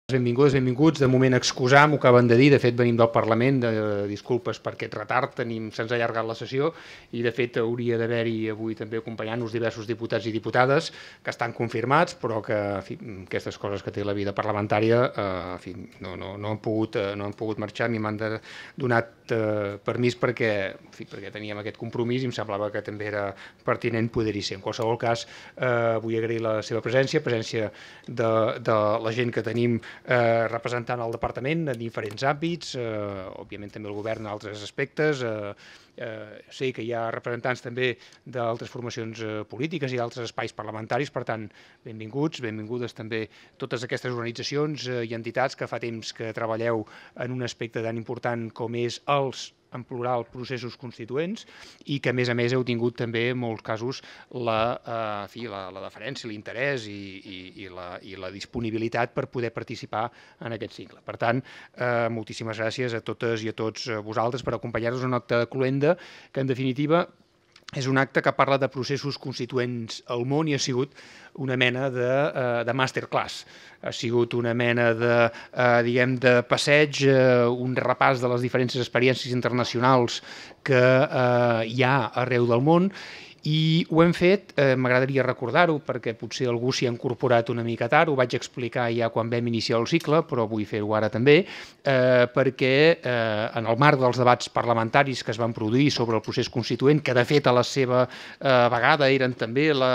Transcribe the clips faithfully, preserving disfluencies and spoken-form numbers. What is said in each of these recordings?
Benvingudes, benvinguts. De moment excusar, m'ho acaben de dir, de fet venim del Parlament, de, de disculpes per aquest retard, tenim, se'ns ha allargat la sessió i de fet hauria d'haver-hi avui també acompanyant-nos diversos diputats i diputades que estan confirmats, però que en fi, aquestes coses que té la vida parlamentària eh, en fi, no, no, no, han pogut, eh, no han pogut marxar, ni m'han donat eh, permís perquè, en fi, perquè teníem aquest compromís i em semblava que també era pertinent poder-hi ser. En qualsevol cas, eh, vull agrair la seva presència, presència de, de la gent que tenim Eh, representant el departament en diferents àmbits, eh, òbviament també el govern en altres aspectes. Eh, eh, sé que hi ha representants també d'altres formacions eh, polítiques i d'altres espais parlamentaris, per tant, benvinguts, benvingudes també totes aquestes organitzacions eh, i entitats que fa temps que treballeu en un aspecte tan important com és els en plural, processos constituents i que, a més a més, heu tingut també, en molts casos, la, eh, fi, la, la deferència, l'interès i, i, i, la, i la disponibilitat per poder participar en aquest cicle. Per tant, eh, moltíssimes gràcies a totes i a tots vosaltres per acompanyar-nos en un acte de cloenda que, en definitiva, és un acte que parla de processos constituents al món i ha sigut una mena de, uh, de masterclass. Ha sigut una mena de, uh, diguem, de passeig, uh, un repàs de les diferents experiències internacionals que uh, hi ha arreu del món. I ho hem fet, eh, m'agradaria recordar-ho, perquè potser algú s'hi ha incorporat una mica tard, ho vaig explicar ja quan vam iniciar el cicle, però vull fer-ho ara també, eh, perquè eh, en el marc dels debats parlamentaris que es van produir sobre el procés constituent, que de fet a la seva eh, vegada eren també la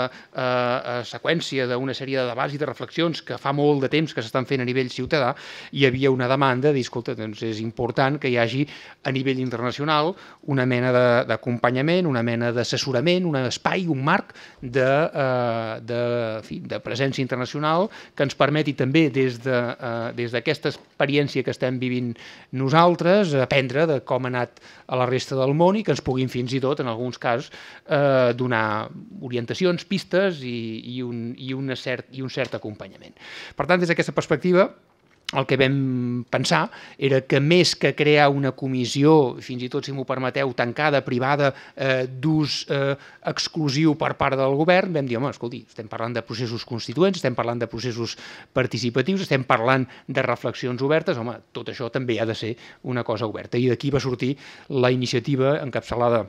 eh, seqüència d'una sèrie de debats i de reflexions que fa molt de temps que s'estan fent a nivell ciutadà, hi havia una demanda de dir, escolta, doncs és important que hi hagi a nivell internacional una mena d'acompanyament, una mena d'assessorament, una espai, un marc de, uh, de, fi, de presència internacional que ens permeti també des d'aquesta de, uh, experiència que estem vivint nosaltres aprendre de com ha anat a la resta del món i que ens puguin fins i tot, en alguns casos, uh, donar orientacions, pistes i, i, un, i, una cert, i un cert acompanyament. Per tant, des d'aquesta perspectiva, el que vam pensar era que més que crear una comissió, fins i tot, si m'ho permeteu, tancada, privada, eh, d'ús eh, exclusiu per part del govern, vam dir, home, escolti, estem parlant de processos constituents, estem parlant de processos participatius, estem parlant de reflexions obertes, home, tot això també ha de ser una cosa oberta. I d'aquí va sortir la iniciativa encapçalada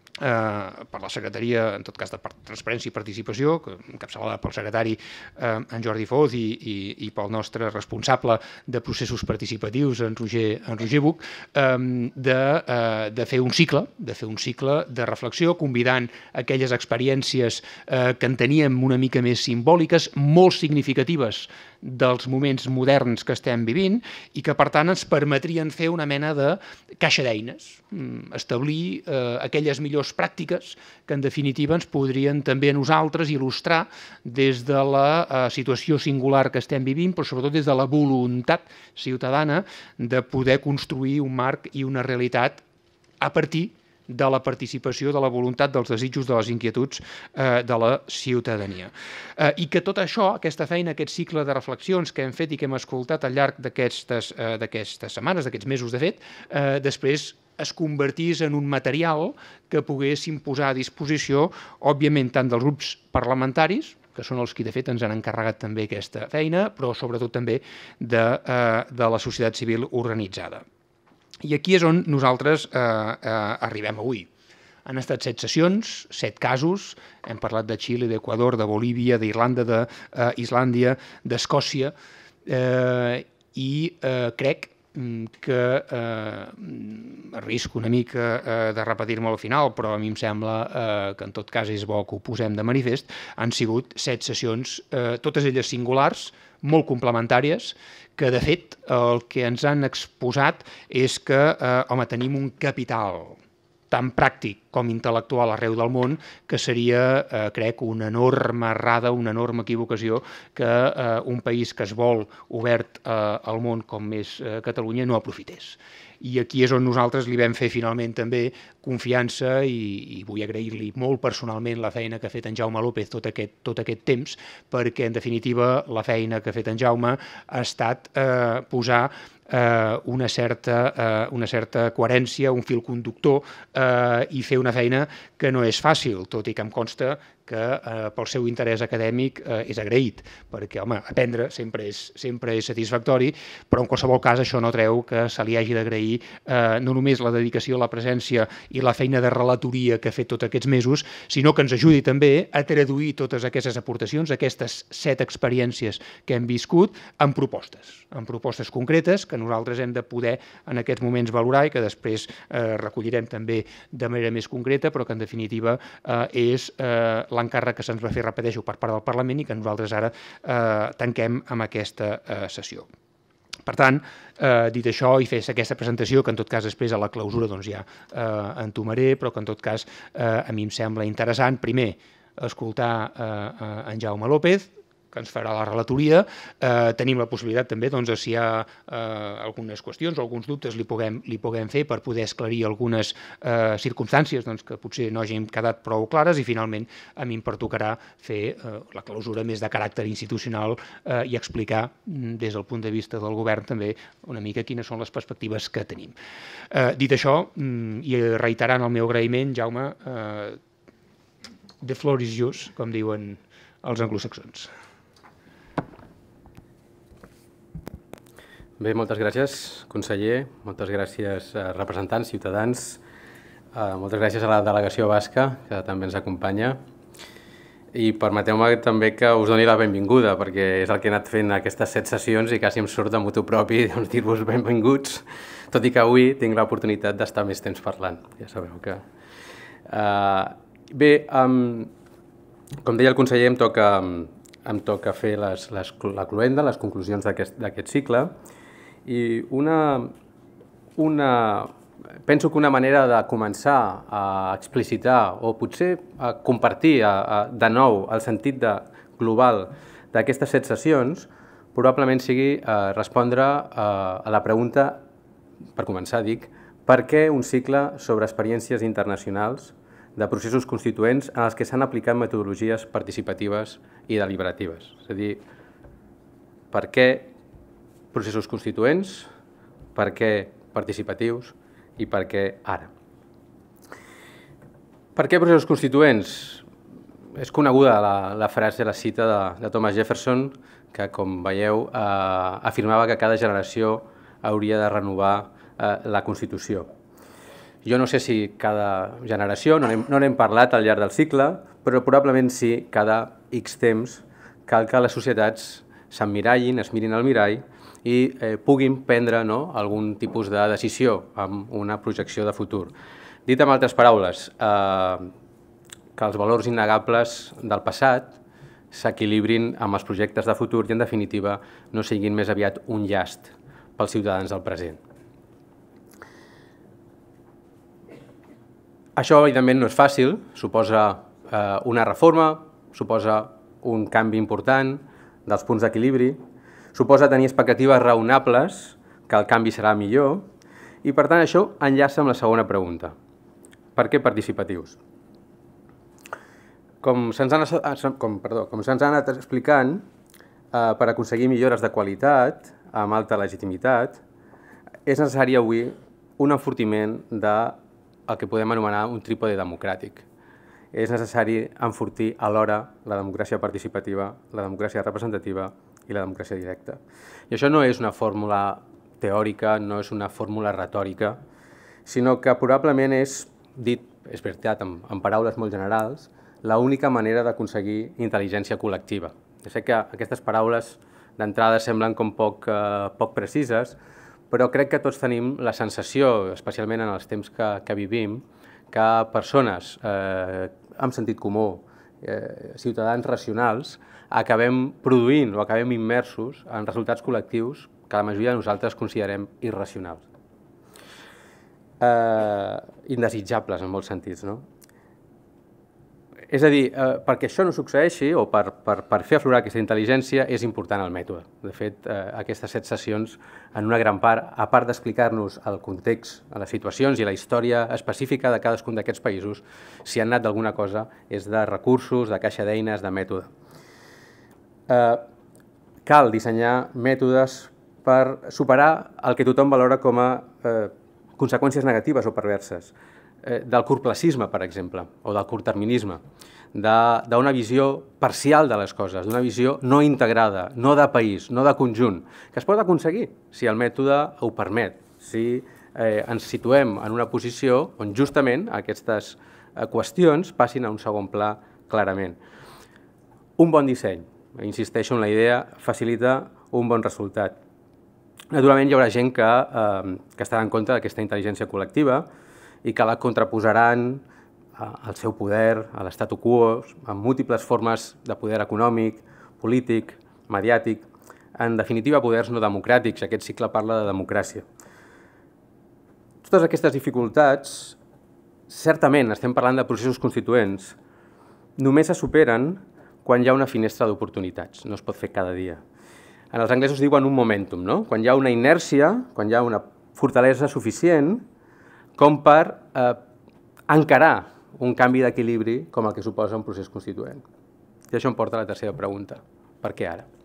Eh, per la secretaria, en tot cas de Transparència i Participació, que, encapçalada pel secretari eh, en Jordi Foz i, i, i pel nostre responsable de processos participatius, en Roger, en Roger Buch, eh, de, eh, de fer un cicle, de fer un cicle de reflexió, convidant aquelles experiències eh, que en teníem una mica més simbòliques, molt significatives dels moments moderns que estem vivint i que, per tant, ens permetrien fer una mena de caixa d'eines, establir eh, aquelles millors pràctiques que, en definitiva, ens podrien també a nosaltres il·lustrar des de la eh, situació singular que estem vivint, però sobretot des de la voluntat ciutadana de poder construir un marc i una realitat a partir de la participació, de la voluntat, dels desitjos, de les inquietuds eh, de la ciutadania. Eh, I que tot això, aquesta feina, aquest cicle de reflexions que hem fet i que hem escoltat al llarg d'aquestes eh, d'aquestes setmanes, d'aquests mesos de fet, eh, després es convertís en un material que poguéssim posar a disposició, òbviament, tant dels grups parlamentaris, que són els que de fet ens han encarregat també aquesta feina, però sobretot també de, eh, de la societat civil organitzada. I aquí és on nosaltres eh, eh, arribem avui. Han estat set sessions, set casos, hem parlat de Xile, d'Equador, de Bolívia, d'Irlanda, d'Islàndia, d'Escòcia, eh, i eh, crec que eh, risco una mica eh, de repetir-me al final, però a mi em sembla eh, que en tot cas és bo que ho posem de manifest, han sigut set sessions, eh, totes elles singulars, molt complementàries, que de fet el que ens han exposat és que, eh, home, tenim un capital tan pràctic com intel·lectual arreu del món, que seria, eh, crec, una enorme errada, una enorme equivocació que eh, un país que es vol obert eh, al món com és eh, Catalunya no aprofités. I aquí és on nosaltres li vam fer finalment també confiança i, i vull agrair-li molt personalment la feina que ha fet en Jaume López tot aquest, tot aquest temps, perquè en definitiva la feina que ha fet en Jaume ha estat eh, posar eh, una, certa, eh, una certa coherència, un fil conductor eh, i fer una feina que no és fàcil, tot i que em consta que eh, pel seu interès acadèmic eh, és agraït, perquè, home, aprendre sempre és, sempre és satisfactori, però en qualsevol cas això no treu que se li hagi d'agrair eh, no només la dedicació, la presència i la feina de relatoria que ha fet tots aquests mesos, sinó que ens ajudi també a traduir totes aquestes aportacions, aquestes set experiències que hem viscut, en propostes, en propostes concretes que nosaltres hem de poder en aquests moments valorar i que després eh, recollirem també de manera més concreta, però que en definitiva eh, és eh, l'encàrrec que se'ns va fer, repeteixo, per part del Parlament i que nosaltres ara eh, tanquem amb aquesta eh, sessió. Per tant, eh, dit això i fes aquesta presentació, que en tot cas després a la clausura doncs, ja eh, entomaré, però que en tot cas eh, a mi em sembla interessant, primer, escoltar eh, en Jaume López, que ens farà la relatoria. Eh, tenim la possibilitat també, doncs, si hi ha eh, algunes qüestions o alguns dubtes li puguem, li puguem fer per poder esclarir algunes eh, circumstàncies doncs, que potser no hagin quedat prou clares i finalment a mi em pertocarà fer eh, la clausura més de caràcter institucional eh, i explicar mm, des del punt de vista del govern també una mica quines són les perspectives que tenim. Eh, dit això, mm, i reiterant el meu agraïment, Jaume, eh, the floor is yours, com diuen els anglosaxons. Bé, moltes gràcies, conseller, moltes gràcies a representants, ciutadans, moltes gràcies a la delegació basca, que també ens acompanya, i permeteu-me també que us doni la benvinguda, perquè és el que he anat fent aquestes set sessions i quasi em surt de motu propi dir-vos benvinguts, tot i que avui tinc l'oportunitat d'estar més temps parlant, ja sabeu que... Bé, com deia el conseller, em toca, em toca fer les, les, la cloenda, les conclusions d'aquest cicle, i una, una, penso que una manera de començar a explicitar o potser a compartir a, a, de nou el sentit de, global d'aquestes set sessions probablement sigui a respondre a, a la pregunta, per començar dic, per què un cicle sobre experiències internacionals de processos constituents en els que s'han aplicat metodologies participatives i deliberatives. És a dir, per què processos constituents, per què participatius i per què ara. Per què processos constituents? És coneguda la, la frase, la cita de, de Thomas Jefferson, que, com veieu, eh, afirmava que cada generació hauria de renovar eh, la Constitució. Jo no sé si cada generació, no n'hem no n'hem parlat al llarg del cicle, però probablement sí, cada X temps cal que les societats s'emmirallin, es mirin al mirall i eh, puguin prendre no, algun tipus de decisió amb una projecció de futur. Dit amb altres paraules, eh, que els valors innegables del passat s'equilibrin amb els projectes de futur i, en definitiva, no siguin més aviat un llast pels ciutadans del present. Això, evidentment, no és fàcil, suposa eh, una reforma, suposa un canvi important dels punts d'equilibri, suposa tenir expectatives raonables que el canvi serà millor i, per tant, això enllaça amb la segona pregunta. Per què participatius? Com se'ns ha, com, perdó, com se'ns ha anat explicant, eh, per aconseguir millores de qualitat, amb alta legitimitat, és necessari avui un enfortiment del que podem anomenar un trípode democràtic. És necessari enfortir alhora la democràcia participativa, la democràcia representativa i la democràcia directa. I això no és una fórmula teòrica, no és una fórmula retòrica, sinó que probablement és, dit, és veritat, en, en paraules molt generals, l'única manera d'aconseguir intel·ligència col·lectiva. Jo sé que aquestes paraules d'entrada semblen com poc, eh, poc precises, però crec que tots tenim la sensació, especialment en els temps que, que vivim, que persones eh, amb sentit comú, eh, ciutadans racionals, acabem produint o acabem immersos en resultats col·lectius que la majoria de nosaltres considerem irracionals. Eh, indesitjables en molts sentits, no? És a dir, eh, perquè això no succeeixi o per, per, per fer aflorar aquesta intel·ligència és important el mètode. De fet, eh, aquestes set sessions, en una gran part, a part d'explicar-nos el context, les situacions i la història específica de cadascun d'aquests països, si han anat d'alguna cosa és de recursos, de caixa d'eines, de mètode. Eh, cal dissenyar mètodes per superar el que tothom valora com a eh, conseqüències negatives o perverses, eh, del curtplacisme, per exemple, o del curtterminisme, d'una visió parcial de les coses, d'una visió no integrada, no de país, no de conjunt, que es pot aconseguir si el mètode ho permet, si eh, ens situem en una posició on justament aquestes eh, qüestions passin a un segon pla clarament. Un bon disseny, insisteixo en la idea, facilita un bon resultat. Naturalment hi haurà gent que, eh, que estarà en contra d'aquesta intel·ligència col·lectiva i que la contraposaran al seu poder, a l'statu quo, amb múltiples formes de poder econòmic, polític, mediàtic, en definitiva poders no democràtics. Aquest cicle parla de democràcia. Totes aquestes dificultats, certament estem parlant de processos constituents, només se superen quan hi ha una finestra d'oportunitats, no es pot fer cada dia. En els anglesos diuen un momentum, no? Quan hi ha una inèrcia, quan hi ha una fortalesa suficient com per eh, encarar un canvi d'equilibri com el que suposa un procés constituent. I això em porta a la tercera pregunta. Per què ara?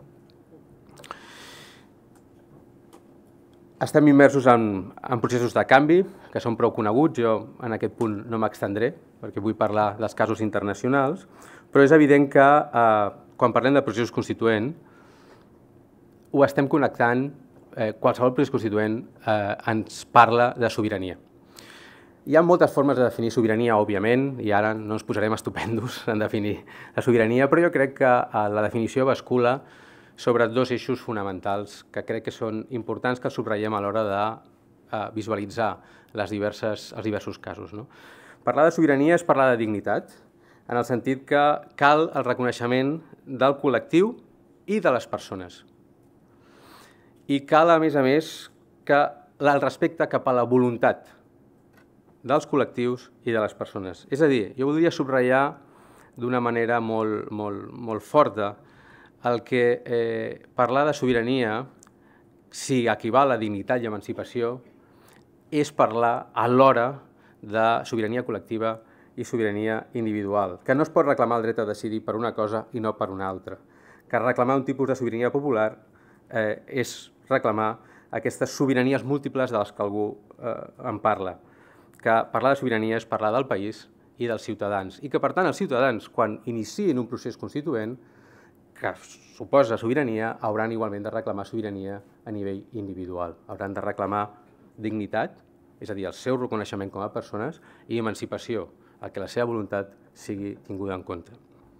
Estem immersos en, en processos de canvi, que són prou coneguts. Jo en aquest punt no m'extendré, perquè vull parlar dels casos internacionals, però és evident que eh, quan parlem de processos constituents ho estem connectant, eh, qualsevol procés constituent eh, ens parla de sobirania. Hi ha moltes formes de definir sobirania, òbviament, i ara no ens posarem estupendos en definir la sobirania, però jo crec que la definició bascula sobre dos eixos fonamentals que crec que són importants que els subratllem a l'hora de visualitzar les diverses, els diversos casos. No? Parlar de sobirania és parlar de dignitat, en el sentit que cal el reconeixement del col·lectiu i de les persones. I cal, a més a més, que el respecte cap a la voluntat dels col·lectius i de les persones. És a dir, jo voldria subratllar d'una manera molt, molt, molt forta el que eh, parlar de sobirania, si equival a dignitat i emancipació, és parlar alhora de sobirania col·lectiva i sobirania individual, que no es pot reclamar el dret a decidir per una cosa i no per una altra, que reclamar un tipus de sobirania popular eh, és reclamar aquestes sobiranies múltiples de les que algú eh, en parla, que parlar de sobirania és parlar del país i dels ciutadans, i que, per tant, els ciutadans, quan iniciïn un procés constituent que suposa sobirania, hauran igualment de reclamar sobirania a nivell individual. Hauran de reclamar dignitat, és a dir, el seu reconeixement com a persones, i emancipació, el que la seva voluntat sigui tinguda en compte.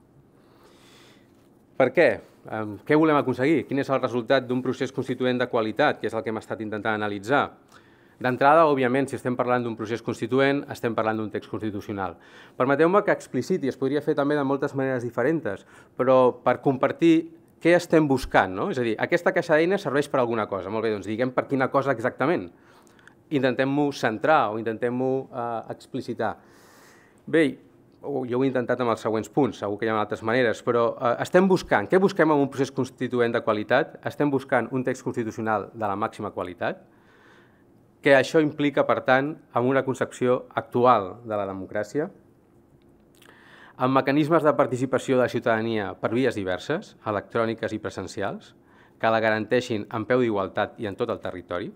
Per què? Què volem aconseguir? Quin és el resultat d'un procés constituent de qualitat, que és el que hem estat intentant analitzar? D'entrada, òbviament, si estem parlant d'un procés constituent, estem parlant d'un text constitucional. Permeteu-me que expliciti, es podria fer també de moltes maneres diferents, però per compartir què estem buscant, no? És a dir, aquesta caixa d'eines serveix per alguna cosa. Molt bé, doncs diguem per quina cosa exactament. Intentem-ho centrar o intentem-ho eh, explicitar. Bé, jo ho he intentat amb els següents punts, segur que hi ha altres maneres, però eh, estem buscant, què busquem en un procés constituent de qualitat? Estem buscant un text constitucional de la màxima qualitat, que això implica, per tant, amb una concepció actual de la democràcia, amb mecanismes de participació de la ciutadania per vies diverses, electròniques i presencials, que la garanteixin en peu d'igualtat i en tot el territori.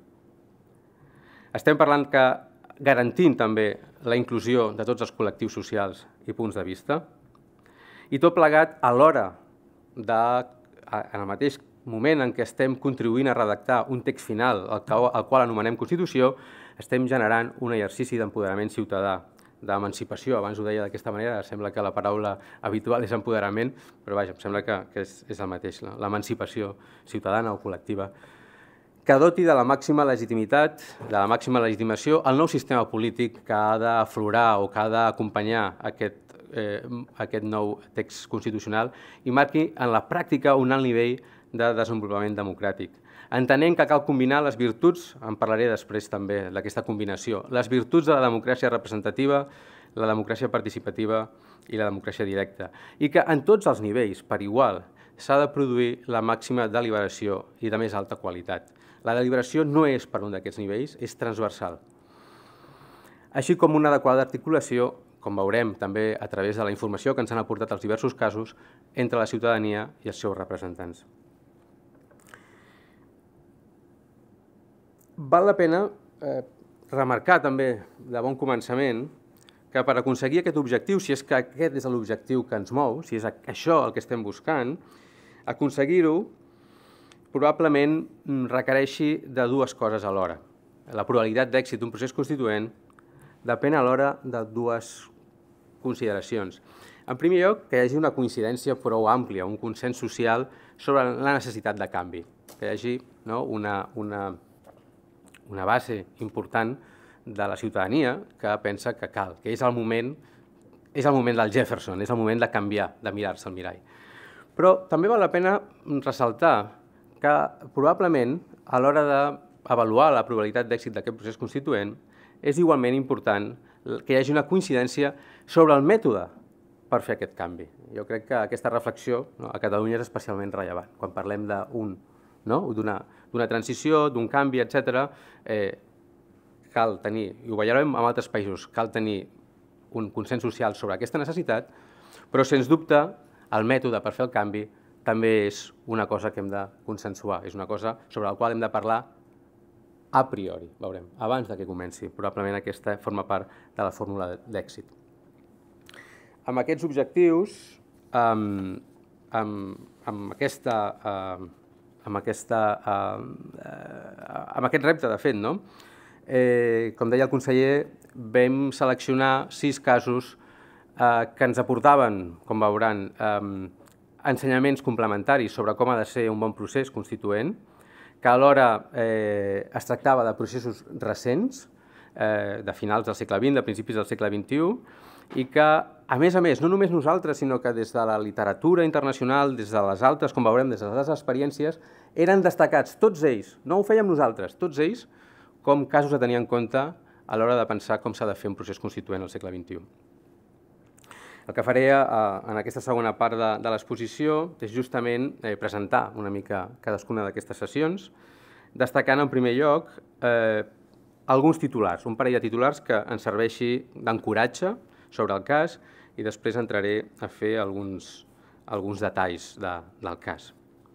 Estem parlant que garantint també la inclusió de tots els col·lectius socials i punts de vista, i tot plegat a l'hora de, en el mateix moment en què estem contribuint a redactar un text final, el qual anomenem Constitució, estem generant un exercici d'empoderament ciutadà, d'emancipació. Abans ho deia d'aquesta manera, sembla que la paraula habitual és empoderament, però vaja, em sembla que, que és, és el mateix, l'emancipació ciutadana o col·lectiva, que doti de la màxima legitimitat, de la màxima legitimació, el nou sistema polític que ha d'aflorar o que ha d'acompanyar aquest, eh, aquest nou text constitucional i marqui en la pràctica un alt nivell de desenvolupament democràtic. Entenent que cal combinar les virtuts, en parlaré després també d'aquesta combinació, les virtuts de la democràcia representativa, la democràcia participativa i la democràcia directa, i que en tots els nivells, per igual, s'ha de produir la màxima deliberació i de més alta qualitat. La deliberació no és per un d'aquests nivells, és transversal. Així com una adequada articulació, com veurem també a través de la informació que ens han aportat els diversos casos, entre la ciutadania i els seus representants. val la pena eh, remarcar també de bon començament que per aconseguir aquest objectiu, si és que aquest és l'objectiu que ens mou, si és això el que estem buscant, aconseguir-ho probablement requereixi de dues coses alhora. La probabilitat d'èxit d'un procés constituent depèn alhora de dues consideracions. En primer lloc, que hi hagi una coincidència prou àmplia, un consens social sobre la necessitat de canvi, que hi hagi no, una, una, una base important de la ciutadania que pensa que cal, que és el moment, és el moment del Jefferson, és el moment de canviar, de mirar-se al mirall. Però també val la pena ressaltar que probablement a l'hora d'avaluar la probabilitat d'èxit d'aquest procés constituent és igualment important que hi hagi una coincidència sobre el mètode per fer aquest canvi. Jo crec que aquesta reflexió no, a Catalunya és especialment rellevant. Quan parlem d'un, no, d'una transició, d'un canvi, etcètera, eh, cal tenir, i ho veurem en altres països, cal tenir un consens social sobre aquesta necessitat, però sens dubte el mètode per fer el canvi també és una cosa que hem de consensuar, és una cosa sobre la qual hem de parlar a priori, veurem, abans de que comenci. Probablement aquesta forma part de la fórmula d'èxit. Amb aquests objectius, amb, amb, amb, aquesta, amb, aquesta, amb aquest repte, de fet, no? Eh, com deia el conseller, vam seleccionar sis casos eh, que ens aportaven, com veuran, eh, ensenyaments complementaris sobre com ha de ser un bon procés constituent, que alhora eh, es tractava de processos recents, eh, de finals del segle vint, de principis del segle vint-i-u, i que, a més a més, no només nosaltres, sinó que des de la literatura internacional, des de les altres, com veurem, des de les experiències, eren destacats, tots ells, no ho fèiem nosaltres, tots ells, com casos a tenir en compte a l'hora de pensar com s'ha de fer un procés constituent al segle vint-i-u. El que faré en aquesta segona part de, de l'exposició és justament eh, presentar una mica cadascuna d'aquestes sessions, destacant en primer lloc eh, alguns titulars, un parell de titulars que ens serveixi d'encoratge sobre el cas i després entraré a fer alguns, alguns detalls de, del cas.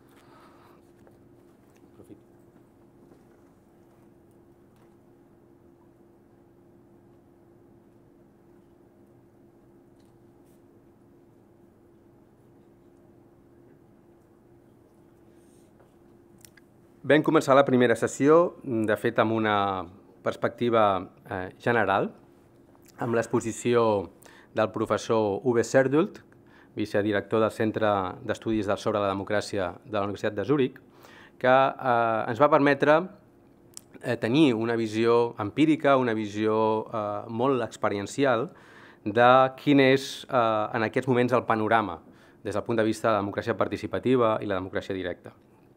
Vam començar la primera sessió, de fet, amb una perspectiva eh, general, amb l'exposició del professor Uwe Serdult, vicedirector del Centre d'Estudis sobre la Democràcia de la Universitat de Zúrich, que eh, ens va permetre eh, tenir una visió empírica, una visió eh, molt experiencial de quin és eh, en aquests moments el panorama des del punt de vista de la democràcia participativa i la democràcia directa.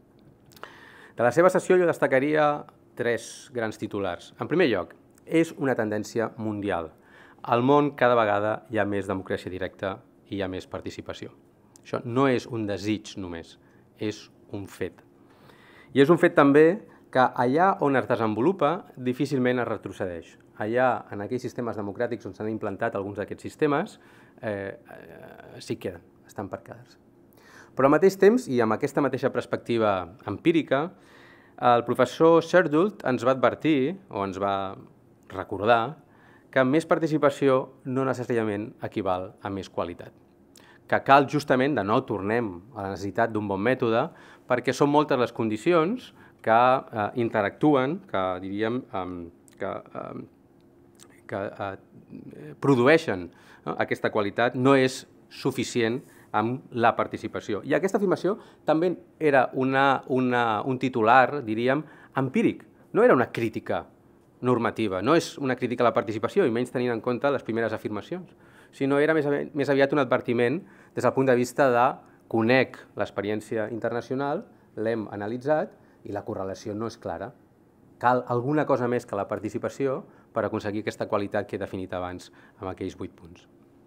De la seva sessió jo destacaria tres grans titulars. En primer lloc, és una tendència mundial. Al món cada vegada hi ha més democràcia directa i hi ha més participació. Això no és un desig només, és un fet. I és un fet també que allà on es desenvolupa difícilment es retrocedeix. Allà, en aquells sistemes democràtics on s'han implantat alguns d'aquests sistemes, eh, eh, s'hi queden, estan per quedar-se. Però al mateix temps, i amb aquesta mateixa perspectiva empírica, el professor Serdult ens va advertir, o ens va recordar, que més participació no necessàriament equival a més qualitat. Que cal justament, de nou tornem a la necessitat d'un bon mètode, perquè són moltes les condicions que eh, interactuen, que diríem, eh, que, eh, que eh, produeixen no? aquesta qualitat, no és suficient amb la participació. I aquesta afirmació també era una, una, un titular, diríem, empíric. No era una crítica normativa, no és una crítica a la participació, i menys tenint en compte les primeres afirmacions, sinó era més, més aviat un advertiment des del punt de vista de conec l'experiència internacional, l'hem analitzat i la correlació no és clara. Cal alguna cosa més que la participació per aconseguir aquesta qualitat que he definit abans amb aquells vuit punts.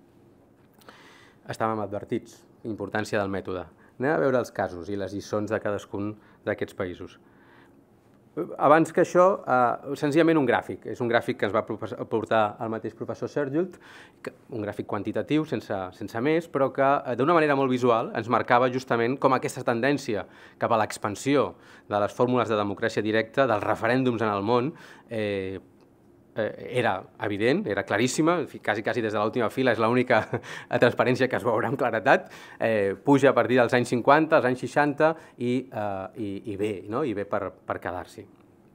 Estàvem advertits, importància del mètode. Anem a veure els casos i les lliçons de cadascun d'aquests països. Abans que això, senzillament un gràfic. És un gràfic que ens va portar el mateix professor Sergult, un gràfic quantitatiu, sense més, però que d'una manera molt visual ens marcava justament com aquesta tendència cap a l'expansió de les fórmules de democràcia directa, dels referèndums en el món, era evident, era claríssima, quasi, quasi des de l'última fila, és l'única transparència que es veurà amb claretat, puja a partir dels anys cinquanta, als anys seixanta, i bé, i bé per quedar-s'hi.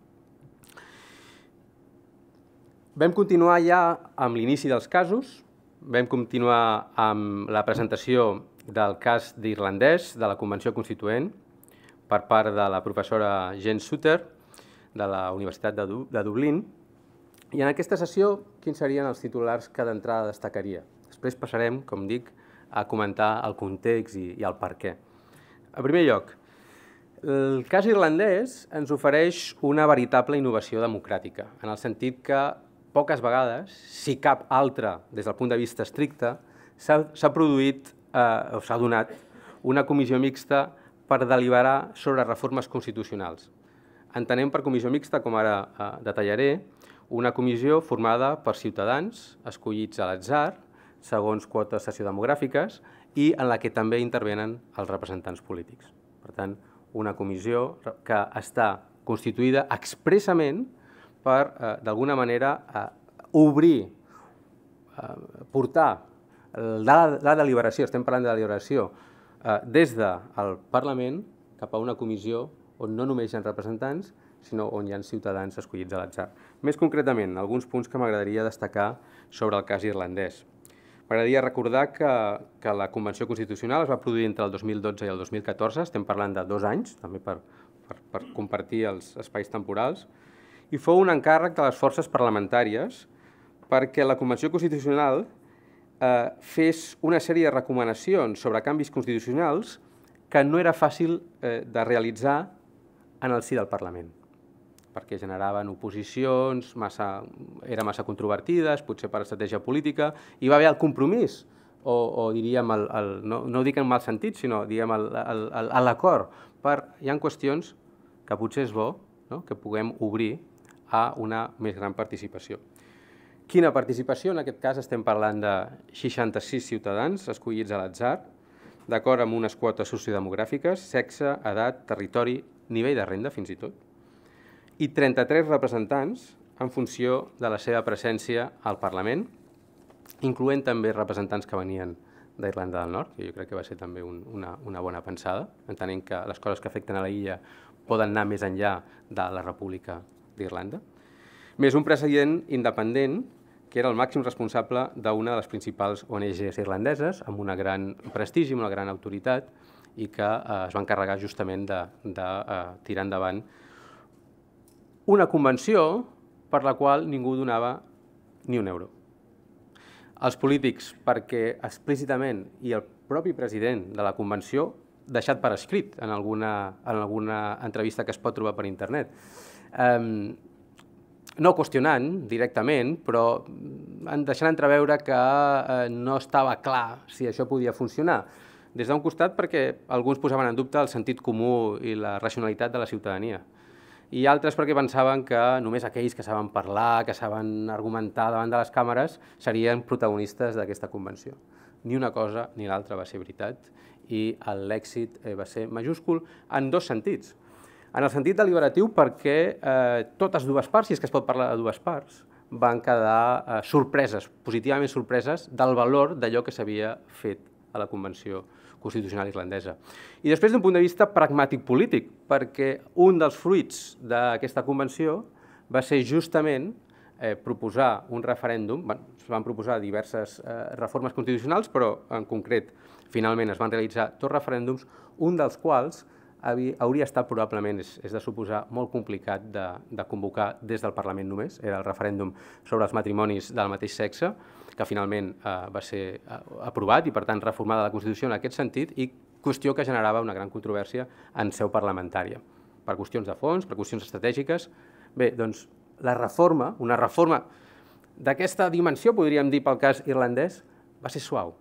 Vam continuar ja amb l'inici dels casos, vam continuar amb la presentació del cas d'irlandès de la Convenció Constituent per part de la professora Jane Suter de la Universitat de Dublín. I en aquesta sessió, quins serien els titulars que d'entrada destacaria? Després passarem, com dic, a comentar el context i el per què. En primer lloc, el cas irlandès ens ofereix una veritable innovació democràtica, en el sentit que poques vegades, si cap altra des del punt de vista estricte, s'ha produït o s'ha donat una comissió mixta per deliberar sobre reformes constitucionals. Entenem per comissió mixta, com ara detallaré, una comissió formada per ciutadans escollits a l'atzar, segons quotes sociodemogràfiques, i en la que també intervenen els representants polítics. Per tant, una comissió que està constituïda expressament per, d'alguna manera, obrir, portar la deliberació, estem parlant de deliberació, des del Parlament cap a una comissió on no només hi ha representants, sinó on hi ha ciutadans escollits a l'atzar. Més concretament, alguns punts que m'agradaria destacar sobre el cas irlandès. M'agradaria recordar que la Convenció Constitucional es va produir entre el dos mil dotze i el dos mil catorze, estem parlant de dos anys, també per compartir els espais temporals, i fou un encàrrec de les forces parlamentàries perquè la Convenció Constitucional fes una sèrie de recomanacions sobre canvis constitucionals que no era fàcil de realitzar en el si del Parlament, perquè generaven oposicions, eren massa controvertides, potser per estratègia política, i va haver el compromís, o diríem, no ho dic en mal sentit, sinó diguem l'acord, per hi ha qüestions que potser és bo que puguem obrir a una més gran participació. Quina participació? En aquest cas estem parlant de seixanta-sis ciutadans escollits a l'atzar, d'acord amb unes quotes sociodemogràfiques, sexe, edat, territori, nivell de renda, fins i tot, i trenta-tres representants en funció de la seva presència al Parlament, incloent també representants que venien d'Irlanda del Nord, que jo crec que va ser també una bona pensada, entenent que les coses que afecten a la illa poden anar més enllà de la República d'Irlanda. Més un president independent, que era el màxim responsable d'una de les principals O N Ges irlandeses, amb un gran prestigi, amb una gran autoritat, i que es va encarregar justament de tirar endavant una convenció per la qual ningú donava ni un euro. Els polítics, perquè explícitament, i el propi president de la convenció, deixat per escrit en alguna entrevista que es pot trobar per internet, no qüestionant directament, però deixant entreveure que no estava clar si això podia funcionar. Des d'un costat perquè alguns posaven en dubte el sentit comú i la racionalitat de la ciutadania, i altres perquè pensaven que només aquells que saben parlar, que saben argumentar davant de les càmeres, serien protagonistes d'aquesta convenció. Ni una cosa ni l'altra va ser veritat, i l'èxit va ser majúscul en dos sentits. En el sentit deliberatiu perquè totes dues parts, si és que es pot parlar de dues parts, van quedar sorpreses, positivament sorpreses, del valor d'allò que s'havia fet a la Convenció Constitucional irlandesa. I després d'un punt de vista pragmàtic polític, perquè un dels fruits d'aquesta convenció va ser justament proposar un referèndum, es van proposar diverses reformes constitucionals, però en concret finalment es van realitzar dos referèndums, un dels quals hauria estat probablement, és de suposar, molt complicat de convocar des del Parlament només, era el referèndum sobre els matrimonis del mateix sexe, que finalment va ser aprovat i, per tant, reformada la Constitució en aquest sentit, i qüestió que generava una gran controvèrsia en seu parlamentària, per qüestions de fons, per qüestions estratègiques. Bé, doncs, la reforma, una reforma d'aquesta dimensió, podríem dir pel cas irlandès, va ser suau.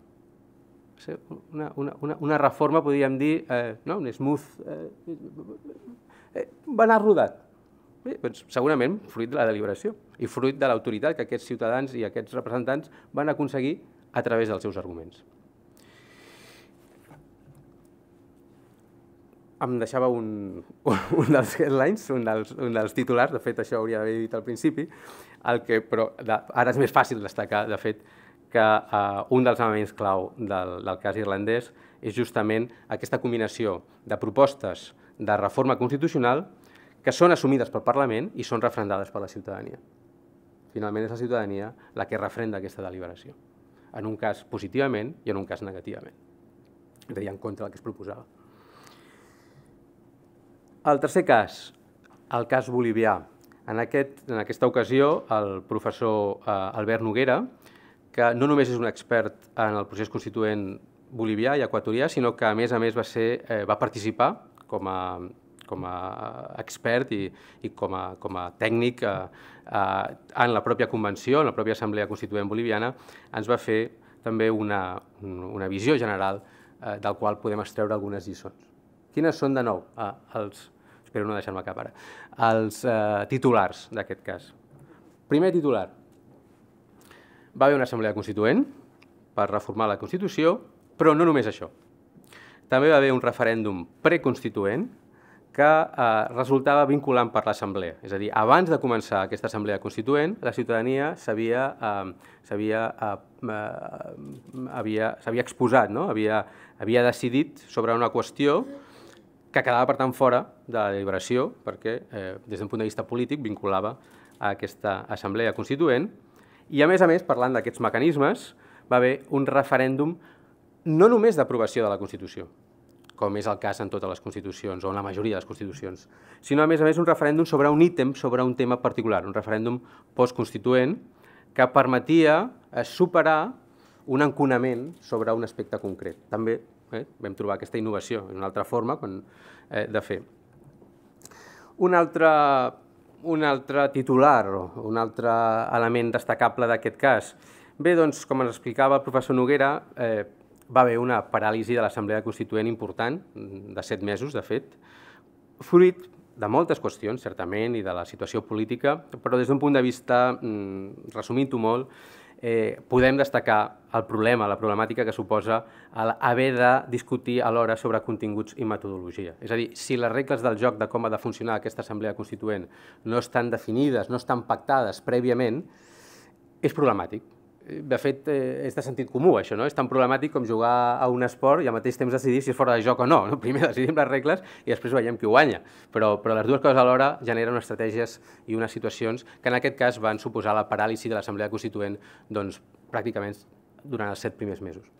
Una reforma, podríem dir, un smooth, va anar rodat, Bé, doncs, segurament fruit de la deliberació i fruit de l'autoritat que aquests ciutadans i aquests representants van aconseguir a través dels seus arguments. Em deixava un, un dels headlines, un dels, un dels titulars, de fet això hauria d'haver dit al principi, el que, però de, ara és més fàcil destacar, de fet, que eh, un dels elements clau del, del cas irlandès és justament aquesta combinació de propostes de reforma constitucional que són assumides pel Parlament i són refrendades per la ciutadania. Finalment és la ciutadania la que refrenda aquesta deliberació, en un cas positivament i en un cas negativament, és a dir, en contra del que es proposava. El tercer cas, el cas bolivià. En, aquest, en aquesta ocasió, el professor eh, Albert Noguera, que no només és un expert en el procés constituent bolivià i equatorià, sinó que a més a més va, ser, eh, va participar com a, com a expert i, i com, a, com a tècnic eh, eh, en la pròpia convenció, en la pròpia Assemblea Constituent Boliviana, ens va fer també una, una visió general eh, del qual podem extreure algunes lliçons. Quines són, de nou, eh, els, espero no deixar-me cap ara, els eh, titulars d'aquest cas? Primer titular. Va haver una assemblea constituent per reformar la Constitució, però no només això. També va haver un referèndum preconstituent que eh, resultava vinculant per l'Assemblea. És a dir, abans de començar aquesta assemblea constituent, la ciutadania s'havia eh, s'havia eh, havia, s'havia exposat, no? havia, havia decidit sobre una qüestió que quedava, per tant, fora de la deliberació, perquè, eh, des d'un punt de vista polític, vinculava a aquesta assemblea constituent. I, a més a més, parlant d'aquests mecanismes, va haver un referèndum no només d'aprovació de la Constitució, com és el cas en totes les Constitucions, o en la majoria de les Constitucions, sinó, a més a més, un referèndum sobre un ítem, sobre un tema particular, un referèndum postconstituent que permetia superar un enconament sobre un aspecte concret. També eh, vam trobar aquesta innovació, una altra forma quan, eh, de fer. Un altre, un altre titular, o un altre element destacable d'aquest cas. Bé, doncs, com ens explicava el professor Noguera, eh, va haver una paràlisi de l'Assemblea Constituent important, de set mesos, de fet, fruit de moltes qüestions, certament, i de la situació política, però des d'un punt de vista, resumint-ho molt, eh, podem destacar el problema, la problemàtica que suposa haver de discutir alhora sobre continguts i metodologia. És a dir, si les regles del joc de com ha de funcionar aquesta Assemblea Constituent no estan definides, no estan pactades prèviament, és problemàtic. De fet, és de sentit comú, això, no? És tan problemàtic com jugar a un esport i al mateix temps decidir si és fora de joc o no. Primer decidim les regles i després veiem qui guanya. Però, però les dues coses alhora generen estratègies i unes situacions que en aquest cas van suposar la paràlisi de l'Assemblea Constituent doncs, pràcticament durant els set primers mesos.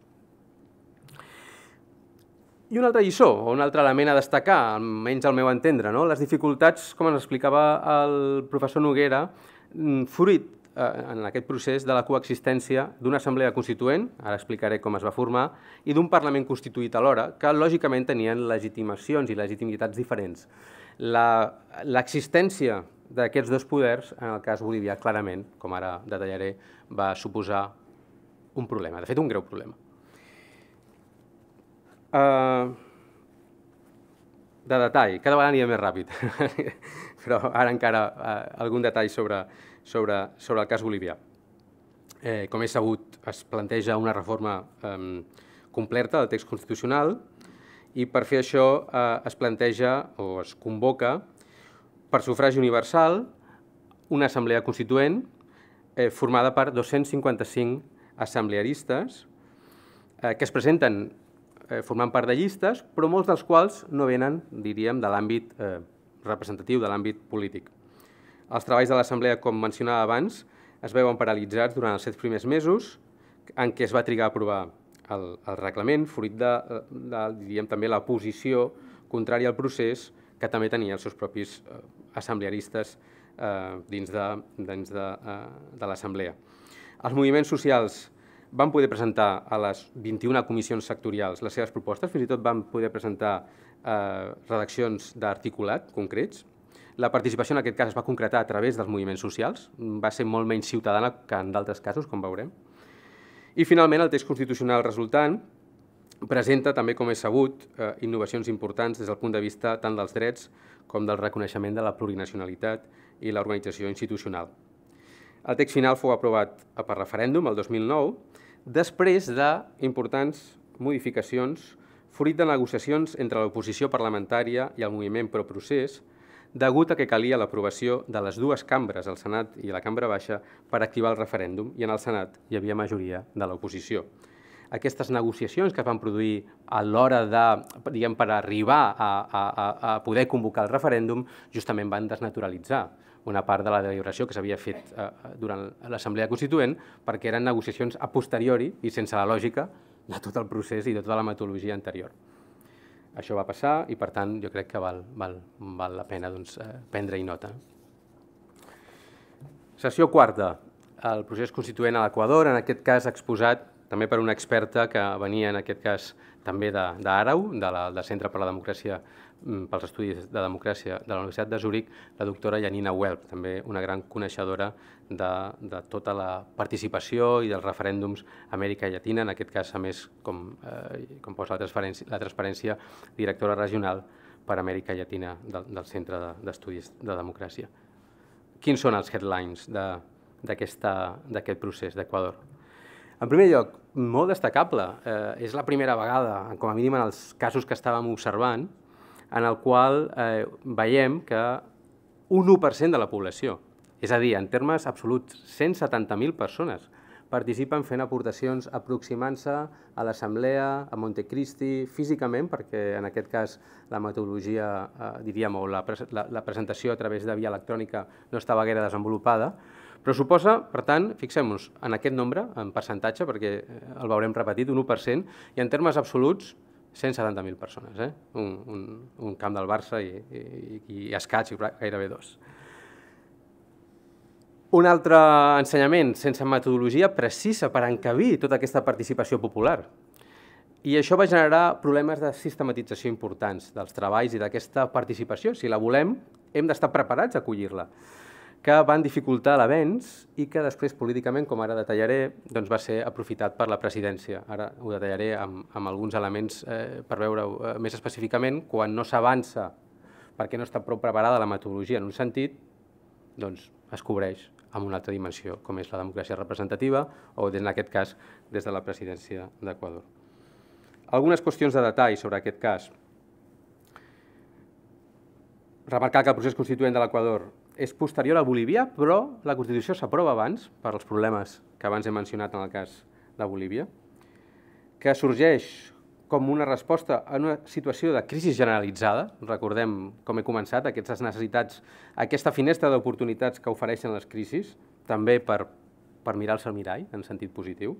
I una altra lliçó, o un altre element a destacar, almenys al meu entendre, no? Les dificultats, com ens explicava el professor Noguera, fruit en aquest procés de la coexistència d'una assemblea constituent, ara explicaré com es va formar, i d'un Parlament constituït alhora, que lògicament tenien legitimacions i legitimitats diferents. L'existència d'aquests dos poders, en el cas bolivià, clarament, com ara detallaré, va suposar un problema, de fet un greu problema. De detall, cada vegada aniria més ràpid, però ara encara algun detall sobre Sobre, sobre el cas bolivià. Eh, com és sabut, es planteja una reforma eh, completa del text constitucional i per fer això eh, es planteja o es convoca per sufragi universal una assemblea constituent eh, formada per dos-cents cinquanta-cinc assemblearistes eh, que es presenten eh, formant part de llistes, però molts dels quals no venen, diríem, de l'àmbit eh, representatiu, de l'àmbit polític. Els treballs de l'Assemblea, com mencionava abans, es veuen paralitzats durant els set primers mesos, en què es va trigar a aprovar el, el reglament, fruit de, de, diríem, també la posició contrària al procés que també tenia els seus propis eh, assemblearistes eh, dins de, dins de, eh, de l'Assemblea. Els moviments socials van poder presentar a les vint-i-una comissions sectorials les seves propostes, fins i tot van poder presentar eh, redaccions d'articulat concrets. La participació en aquest cas es va concretar a través dels moviments socials, va ser molt menys ciutadana que en d'altres casos, com veurem. I finalment el text constitucional resultant presenta també, com és sabut, eh, innovacions importants des del punt de vista tant dels drets com del reconeixement de la plurinacionalitat i l'organització institucional. El text final fou aprovat per referèndum el dos mil nou, després d'importants modificacions fruit de negociacions entre l'oposició parlamentària i el moviment pro-procés, degut a que calia l'aprovació de les dues cambres, el Senat i la Cambra Baixa, per activar el referèndum, i en el Senat hi havia majoria de l'oposició. Aquestes negociacions que es van produir a l'hora de, diguem, per arribar a, a, a poder convocar el referèndum, justament van desnaturalitzar una part de la deliberació que s'havia fet eh, durant l'Assemblea Constituent, perquè eren negociacions a posteriori i sense la lògica de tot el procés i de tota la metodologia anterior. Això va passar i, per tant, jo crec que val, val, val la pena doncs, eh, prendre-hi nota. Sessió quarta. El procés constituent a l'Equador, en aquest cas exposat també per una experta que venia, en aquest cas, també d'Àreu, de la, del Centre per la Democràcia, pels Estudis de Democràcia de la Universitat de Zúrich, la doctora Janina Welp, també una gran coneixedora de, de tota la participació i dels referèndums a Amèrica Llatina, en aquest cas, a més, com, eh, com posa la transparència, la transparència, directora regional per Amèrica Llatina del, del Centre d'Estudis de Democràcia. Quins són els headlines d'aquest procés d'Equador? En primer lloc, molt destacable, eh, és la primera vegada, com a mínim en els casos que estàvem observant, en el qual eh, veiem que un u per cent de la població, és a dir, en termes absoluts, cent setanta mil persones, participen fent aportacions aproximant-se a l'Assemblea, a Montecristi, físicament, perquè en aquest cas la metodologia, eh, diríem, o la, la, la presentació a través de via electrònica no estava gaire desenvolupada, però suposa, per tant, fixem-nos en aquest nombre, en percentatge, perquè el veurem repetit, un u per cent, i en termes absoluts, cent setanta mil persones, eh? un, un, un camp del Barça i, i, i escaig, gairebé dos. Un altre ensenyament sense metodologia precisa per encabir tota aquesta participació popular. I això va generar problemes de sistematització importants dels treballs i d'aquesta participació. Si la volem, hem d'estar preparats a acollir-la, que van dificultar l'avenç i que després, políticament, com ara detallaré, doncs va ser aprofitat per la presidència. Ara ho detallaré amb, amb alguns elements eh, per veure-ho eh, més específicament. Quan no s'avança perquè no està prou preparada la metodologia en un sentit, doncs es cobreix amb una altra dimensió, com és la democràcia representativa o, en aquest cas, des de la presidència d'Equador. Algunes qüestions de detall sobre aquest cas. Remarcar que el procés constituent de l'Equador és posterior a Bolívia, però la Constitució s'aprova abans, per als problemes que abans he mencionat en el cas de Bolívia, que sorgeix com una resposta a una situació de crisi generalitzada. Recordem, com he començat, aquestes necessitats, aquesta finestra d'oportunitats que ofereixen les crisis, també per, per mirar-se al mirall, en sentit positiu.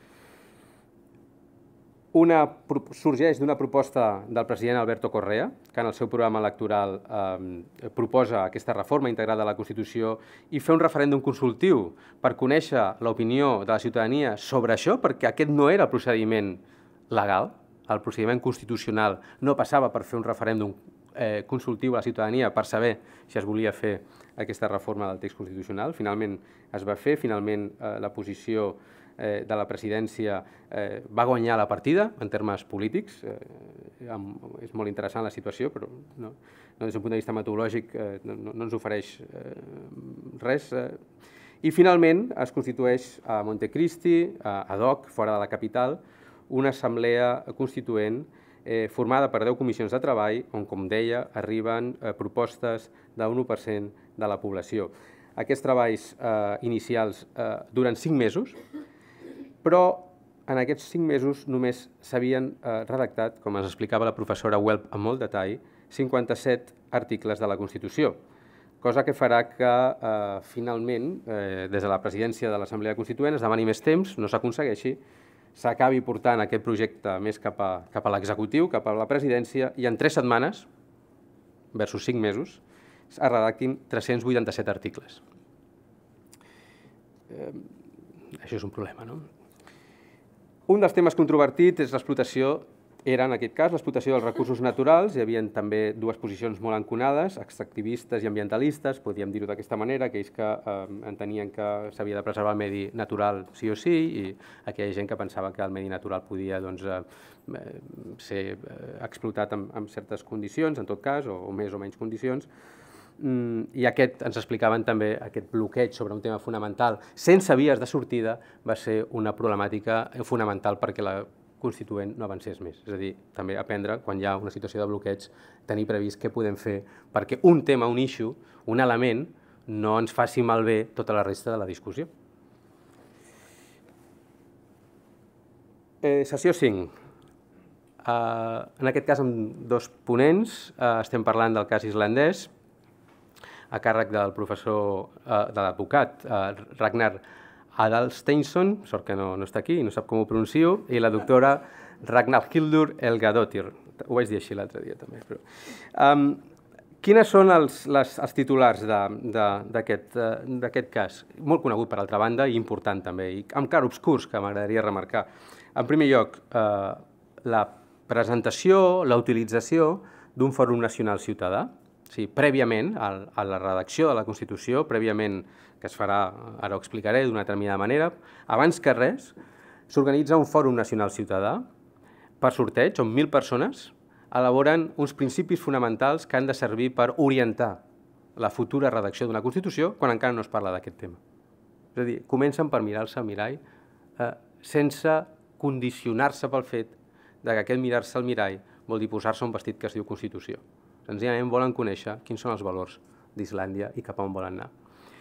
Una sorgeix d'una proposta del president Alberto Correa, que en el seu programa electoral eh, proposa aquesta reforma integral de la Constitució i fer un referèndum consultiu per conèixer l'opinió de la ciutadania sobre això, perquè aquest no era el procediment legal, el procediment constitucional no passava per fer un referèndum eh, consultiu a la ciutadania per saber si es volia fer aquesta reforma del text constitucional. Finalment es va fer, finalment eh, la posició eh, de la presidència eh, va guanyar la partida en termes polítics. Eh, amb, és molt interessant la situació, però no, no, des d'un punt de vista metodològic eh, no, no ens ofereix eh, res. Eh. I finalment es constitueix a Montecristi, a ad hoc, fora de la capital, una assemblea constituent eh, formada per deu comissions de treball on, com deia, arriben eh, propostes d'un u per cent de la població. Aquests treballs eh, inicials eh, duren cinc mesos, però en aquests cinc mesos només s'havien eh, redactat, com ens explicava la professora Welp amb molt detall, cinquanta-set articles de la Constitució, cosa que farà que eh, finalment, eh, des de la presidència de l'Assemblea Constituent, es demani més temps, no s'aconsegueixi, s'acabi portant aquest projecte més cap a, cap a l'executiu, cap a la presidència, i en tres setmanes, versus cinc mesos, es redactin tres-cents vuitanta-set articles. Eh, això és un problema, no? Un dels temes controvertits és l'explotació era, en aquest cas, l'explotació dels recursos naturals. Hi havia també dues posicions molt enconades, extractivistes i ambientalistes, podríem dir-ho d'aquesta manera, aquells que eh, entenien que s'havia de preservar el medi natural sí o sí, i aquella gent que pensava que el medi natural podia doncs, eh, ser explotat en, en certes condicions, en tot cas, o, o més o menys condicions. Mm, I aquest, ens explicaven també, aquest bloqueig sobre un tema fonamental, sense vies de sortida, va ser una problemàtica fonamental perquè la Constituent no avancés més. És a dir, també aprendre, quan hi ha una situació de bloqueig, tenir previst què podem fer perquè un tema, un issue, un element, no ens faci malbé tota la resta de la discussió. Eh, sessió cinc. Eh, en aquest cas, amb dos ponents, eh, estem parlant del cas islandès, a càrrec del professor, eh, de l'advocat eh, Ragnar Adalsteinsson, sort que no, no està aquí, no sap com ho pronuncio, i la doctora Ragnhildur Helgadóttir. Ho vaig dir així l'altre dia també. Però, um, quines són els, les, els titulars d'aquest uh, cas? Molt conegut, per altra banda, i important també, i amb clarobscurs que m'agradaria remarcar. En primer lloc, uh, la presentació, la utilització d'un Fòrum Nacional Ciutadà. Sí, prèviament a la redacció de la Constitució, prèviament, que es farà, ara ho explicaré d'una determinada manera, abans que res, s'organitza un Fòrum Nacional Ciutadà per sorteig, on mil persones elaboren uns principis fonamentals que han de servir per orientar la futura redacció d'una Constitució quan encara no es parla d'aquest tema. És a dir, comencen per mirar-se al mirall eh, sense condicionar-se pel fet que aquest mirar-se al mirall vol dir posar-se un vestit que es diu Constitució. Senzillament volen conèixer quins són els valors d'Islàndia i cap a on volen anar.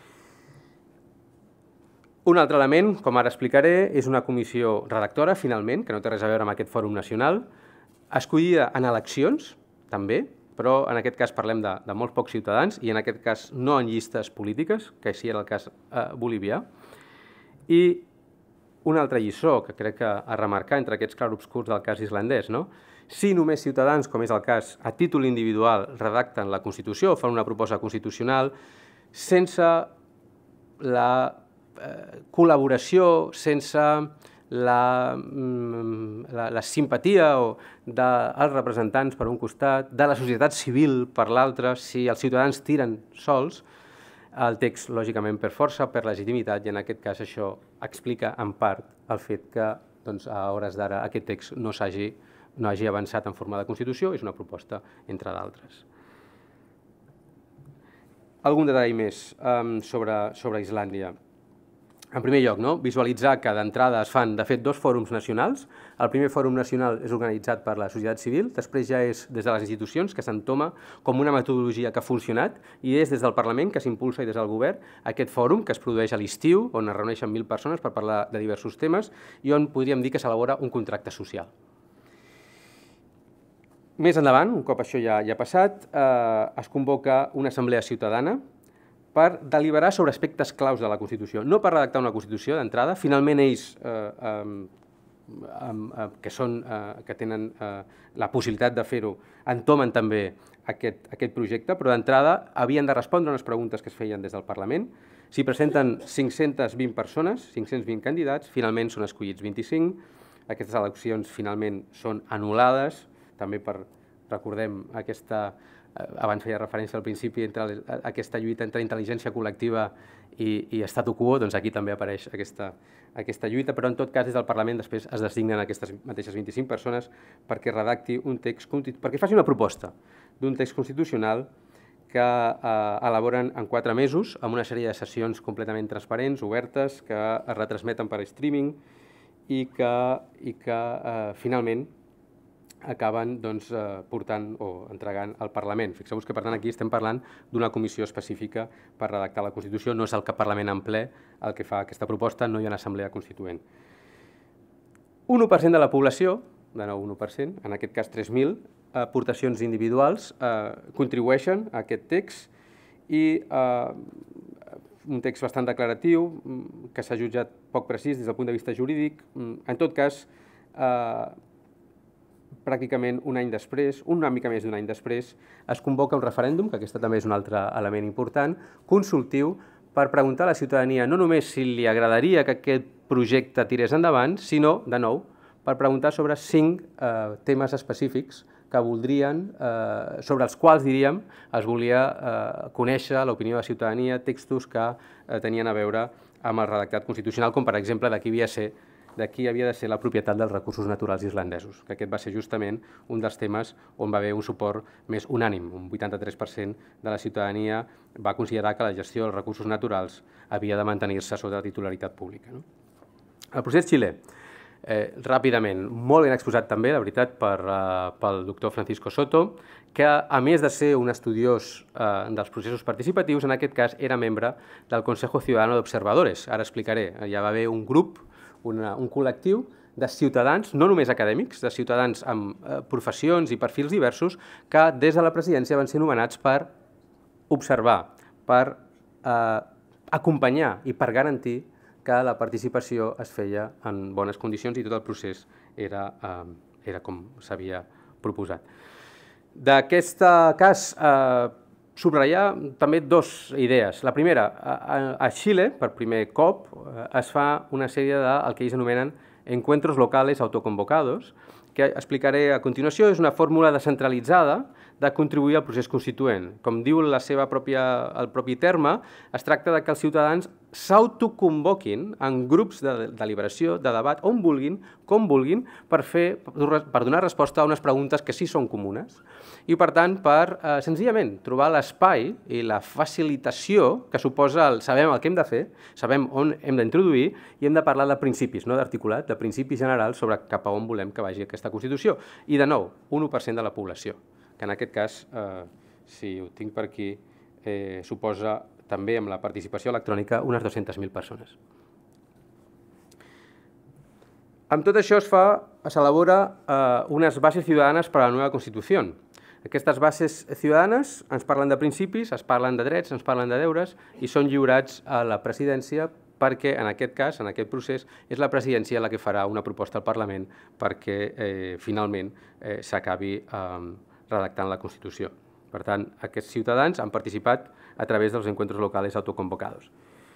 Un altre element, com ara explicaré, és una comissió redactora, finalment, que no té res a veure amb aquest Fòrum Nacional, escollida en eleccions, també, però en aquest cas parlem de, de molts pocs ciutadans, i en aquest cas no en llistes polítiques, que així era el cas eh, bolivià. I una altra lliçó que crec que a remarcar entre aquests clarobscurs del cas islandès, no? Si només ciutadans, com és el cas, a títol individual redacten la Constitució o fan una proposta constitucional, sense la eh, col·laboració, sense la, la, la simpatia dels representants per un costat, de la societat civil per l'altre, si els ciutadans tiren sols, el text, lògicament, per força, per legitimitat, i en aquest cas això explica en part el fet que doncs, a hores d'ara aquest text no s'hagi no hagi avançat en forma de Constitució, és una proposta, entre d'altres. Algun detall més um, sobre, sobre Islàndia. En primer lloc, no? Visualitzar que d'entrada es fan, de fet, dos fòrums nacionals. El primer fòrum nacional és organitzat per la societat civil, després ja és des de les institucions que s'entoma com una metodologia que ha funcionat i és des del Parlament que s'impulsa i des del govern aquest fòrum que es produeix a l'estiu, on es reuneixen mil persones per parlar de diversos temes i on podríem dir que s'elabora un contracte social. Més endavant, un cop això ja, ja ha passat, eh, es convoca una assemblea ciutadana per deliberar sobre aspectes claus de la Constitució, no per redactar una Constitució d'entrada. Finalment ells, eh, eh, eh, que, són, eh, que tenen eh, la possibilitat de fer-ho, entomen també aquest, aquest projecte, però d'entrada havien de respondre unes preguntes que es feien des del Parlament. S'hi presenten cinc-centes vint persones, cinc-cents vint candidats, finalment són escollits vint-i-cinc. Aquestes eleccions finalment són anul·lades, també per, recordem, aquesta, abans feia referència al principi, entre aquesta lluita entre intel·ligència col·lectiva i, i statu quo, doncs aquí també apareix aquesta, aquesta lluita, però en tot cas des del Parlament després es designen aquestes mateixes vint-i-cinc persones perquè redacti un text, perquè faci una proposta d'un text constitucional que eh, elaboren en quatre mesos amb una sèrie de sessions completament transparents, obertes, que es retransmeten per streaming i que, i que eh, finalment acaben doncs, eh, portant o entregant al Parlament. Fixeu-vos que, per tant, aquí estem parlant d'una comissió específica per redactar la Constitució, no és el que el Parlament en ple el que fa aquesta proposta, no hi ha una assemblea constituent. Un u per cent de la població, de nou un u per cent, en aquest cas tres mil, aportacions individuals, eh, contribueixen a aquest text i eh, un text bastant declaratiu, que s'ha jutjat poc precís des del punt de vista jurídic. En tot cas, eh, pràcticament un any després, una mica més d'un any després, es convoca un referèndum, que aquest també és un altre element important, consultiu, per preguntar a la ciutadania no només si li agradaria que aquest projecte tirés endavant, sinó, de nou, per preguntar sobre cinc eh, temes específics que voldrien, eh, sobre els quals, diríem, es volia eh, conèixer l'opinió de la ciutadania, textos que eh, tenien a veure amb el redactat constitucional, com per exemple de qui havia de ser, de qui havia de ser la propietat dels recursos naturals islandesos, que aquest va ser justament un dels temes on va haver un suport més unànim. Un vuitanta-tres per cent de la ciutadania va considerar que la gestió dels recursos naturals havia de mantenir-se sota titularitat pública. No? El procés xilè, eh, ràpidament, molt ben exposat també, la veritat, per, eh, pel doctor Francisco Soto, que a més de ser un estudiós eh, dels processos participatius, en aquest cas era membre del Consejo Ciudadano de Observadores. Ara explicaré, ja va haver un grup, una, un col·lectiu de ciutadans, no només acadèmics, de ciutadans amb eh, professions i perfils diversos, que des de la presidència van ser nomenats per observar, per eh, acompanyar i per garantir que la participació es feia en bones condicions i tot el procés era, eh, era com s'havia proposat. D'aquest cas, eh, subratllar també dues idees. La primera, a, a Xile, per primer cop, eh, es fa una sèrie del que ells anomenen encuentros locales autoconvocados, que explicaré a continuació. És una fórmula descentralitzada de contribuir al procés constituent. Com diu la seva pròpia, el propi terme, es tracta de que els ciutadans s'autoconvoquin en grups de deliberació, de debat, on vulguin, com vulguin, per, fer, per donar resposta a unes preguntes que sí són comunes i, per tant, per eh, senzillament trobar l'espai i la facilitació que suposa el sabem el que hem de fer, sabem on hem d'introduir i hem de parlar de principis, no d'articulat, de principis generals sobre cap a on volem que vagi aquesta Constitució. I, de nou, un u per cent de la població, que en aquest cas, eh, si ho tinc per aquí, eh, suposa també amb la participació electrònica unes dues-centes mil persones. Amb tot això es fa, s'elabora eh, unes bases ciutadanes per a la nova Constitució. Aquestes bases ciutadanes ens parlen de principis, es parlen de drets, ens parlen de deures i són lliurats a la presidència perquè en aquest cas, en aquest procés, és la presidència la que farà una proposta al Parlament perquè eh, finalment eh, s'acabi eh, redactant la Constitució. Per tant, aquests ciutadans han participat a través dels encuentros locales autoconvocados.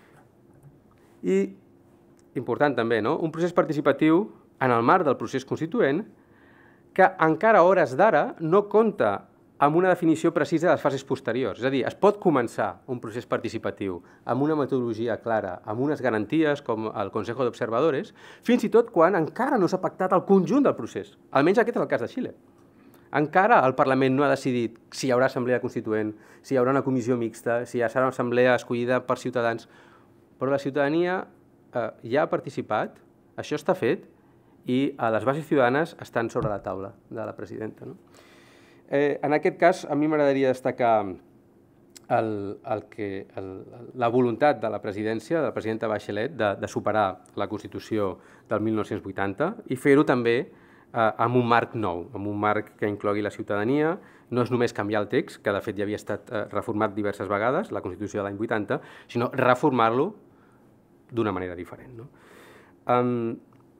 I, important també, no? Un procés participatiu en el marc del procés constituent que encara a hores d'ara no compta amb una definició precisa de les fases posteriors. És a dir, es pot començar un procés participatiu amb una metodologia clara, amb unes garanties com el Consejo de Observadores, fins i tot quan encara no s'ha pactat el conjunt del procés. Almenys aquest és el cas de Xile. Encara el Parlament no ha decidit si hi haurà assemblea constituent, si hi haurà una comissió mixta, si hi serà una assemblea escollida per ciutadans, però la ciutadania eh, ja ha participat, això està fet, i eh, les bases ciutadanes estan sobre la taula de la presidenta. No? Eh, en aquest cas, a mi m'agradaria destacar el, el que, el, la voluntat de la presidència, de la presidenta Bachelet, de, de superar la Constitució del mil nou-cents vuitanta i fer-ho també amb un marc nou, amb un marc que inclogui la ciutadania. No és només canviar el text, que de fet ja havia estat reformat diverses vegades, la Constitució de l'any vuitanta, sinó reformar-lo d'una manera diferent. No? Um,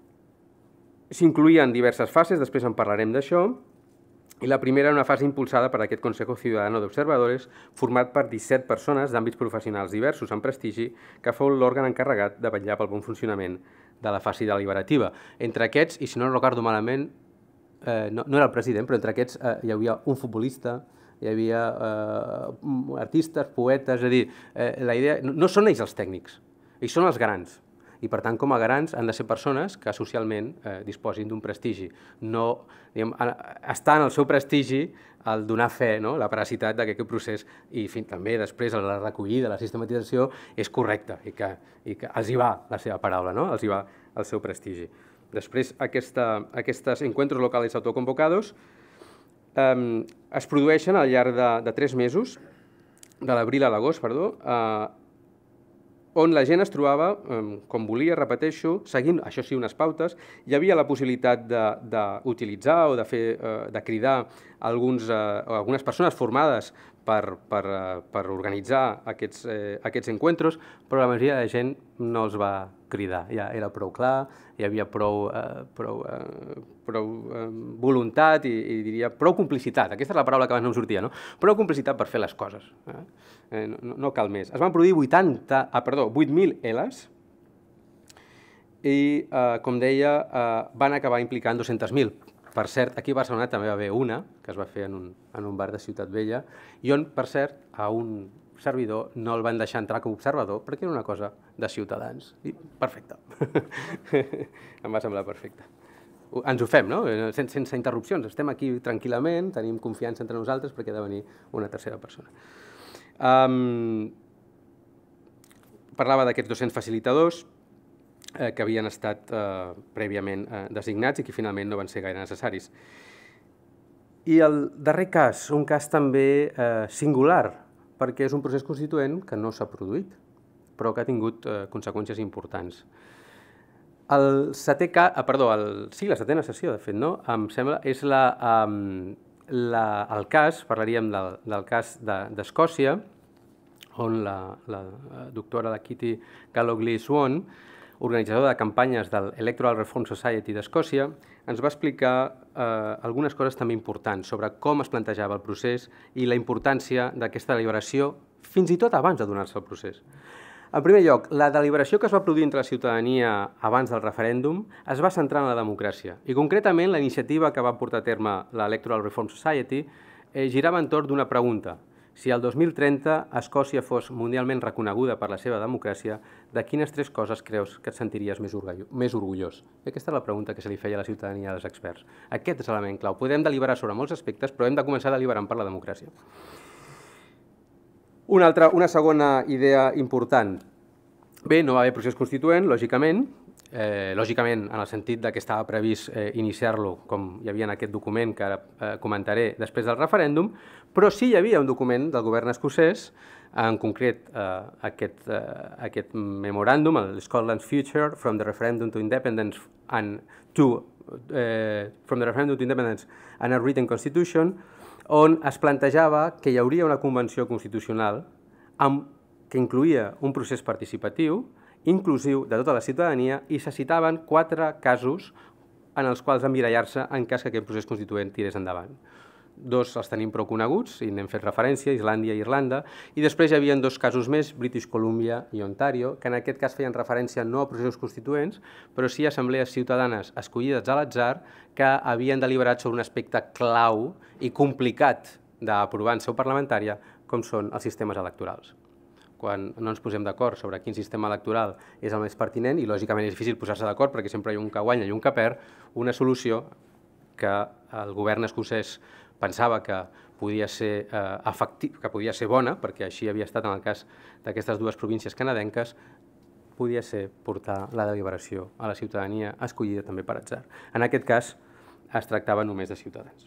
S'incloïen diverses fases, després en parlarem d'això, i la primera era una fase impulsada per aquest Consejo Ciudadano de Observadores, format per disset persones d'àmbits professionals diversos amb prestigi, que fou l'òrgan encarregat de vetllar pel bon funcionament de la fase deliberativa. Entre aquests, i si no recordo malament, eh, no, no era el president, però entre aquests eh, hi havia un futbolista, hi havia eh, artistes, poetes, és a dir, eh, la idea, no, no són ells els tècnics, ells són els garants. I, per tant, com a garants han de ser persones que socialment eh, disposin d'un prestigi. No, diguem, està en el seu prestigi el donar fe, no? La veracitat d'aquest procés i fins, també després la recollida, la sistematització és correcta i que, i que els hi va la seva paraula, no? Els hi va el seu prestigi. Després, aquesta, aquestes encuentros locals autoconvocados eh, es produeixen al llarg de, de tres mesos, de l'abril a l'agost, perdó, eh, on la gent es trobava, com volia, repeteixo, seguint, això sí, unes pautes. Hi havia la possibilitat d'utilitzar o de, fer, de cridar alguns, algunes persones formades per, per, per organitzar aquests, aquests encuentros, però la majoria de gent no els va cridar. Ja era prou clar, hi havia prou, prou, prou voluntat i, i diria prou complicitat. Aquesta és la paraula que abans no em sortia, no? Prou complicitat per fer les coses. Eh? No, no cal més. Es van produir vuitanta, ah, perdó, vuit mil eles i, com deia, van acabar implicant dos-centes mil. Per cert, aquí a Barcelona també va haver una, que es va fer en un bar de Ciutat Vella, i on, per cert, a un servidor no el van deixar entrar com a observador perquè era una cosa de ciutadans. I perfecte. Em va semblar perfecte. Ens ho fem, no? Sense interrupcions. Estem aquí tranquil·lament, tenim confiança entre nosaltres perquè ha de venir una tercera persona. Parlava d'aquests dos-cents facilitadors que havien estat prèviament designats i que finalment no van ser gaire necessaris. I el darrer cas, un cas també singular, perquè és un procés constituent que no s'ha produït, però que ha tingut conseqüències importants. El setè cas, perdó, sí, la setena sessió, de fet, no? Em sembla, és el cas, parlaríem del cas d'Escòcia, on la doctora la Kitty Gallogly-Swan, organitzadora de campanyes de l'Electoral Reform Society d'Escòcia, ens va explicar algunes coses també importants sobre com es plantejava el procés i la importància d'aquesta deliberació fins i tot abans de donar-se el procés. En primer lloc, la deliberació que es va produir entre la ciutadania abans del referèndum es va centrar en la democràcia i concretament la iniciativa que va portar a terme l'Electoral Reform Society girava entorn d'una pregunta. Si el dos mil trenta Escòcia fos mundialment reconeguda per la seva democràcia, de quines tres coses creus que et sentiries més orgullós? I aquesta és la pregunta que se li feia a la ciutadania dels experts. Aquest és l'element clau. Podem deliberar sobre molts aspectes, però hem de començar deliberant per la democràcia. Una segona idea important. Bé, no va haver procés constituent, lògicament, lògicament en el sentit que estava previst iniciar-lo, com hi havia en aquest document que ara comentaré després del referèndum, però sí hi havia un document del govern escocès, en concret aquest memoràndum, el Scotland's Future from the Referendum to Independence and from the Referendum to Independence and a Written Constitution, on es plantejava que hi hauria una convenció constitucional que incloïa un procés participatiu inclusiu de tota la ciutadania i se citaven quatre casos en els quals emmirallar-se en cas que aquest procés constituent tirés endavant. Dos els tenim prou coneguts, i n'hem fet referència, Islàndia i Irlanda, i després hi havia dos casos més, British Columbia i Ontario, que en aquest cas feien referència no a processos constituents, però sí a assemblees ciutadanes escollides a l'atzar que havien deliberat sobre un aspecte clau i complicat d'aprovar en seu parlamentària, com són els sistemes electorals. Quan no ens posem d'acord sobre quin sistema electoral és el més pertinent, i lògicament és difícil posar-se d'acord perquè sempre hi ha un que guanya i un que perd, una solució que el govern escocès pensava que podia ser efectiva, que podia ser bona, perquè així havia estat en el cas d'aquestes dues províncies canadenques, podia ser portar la deliberació a la ciutadania escollida també per atzar. En aquest cas es tractava només de ciutadans.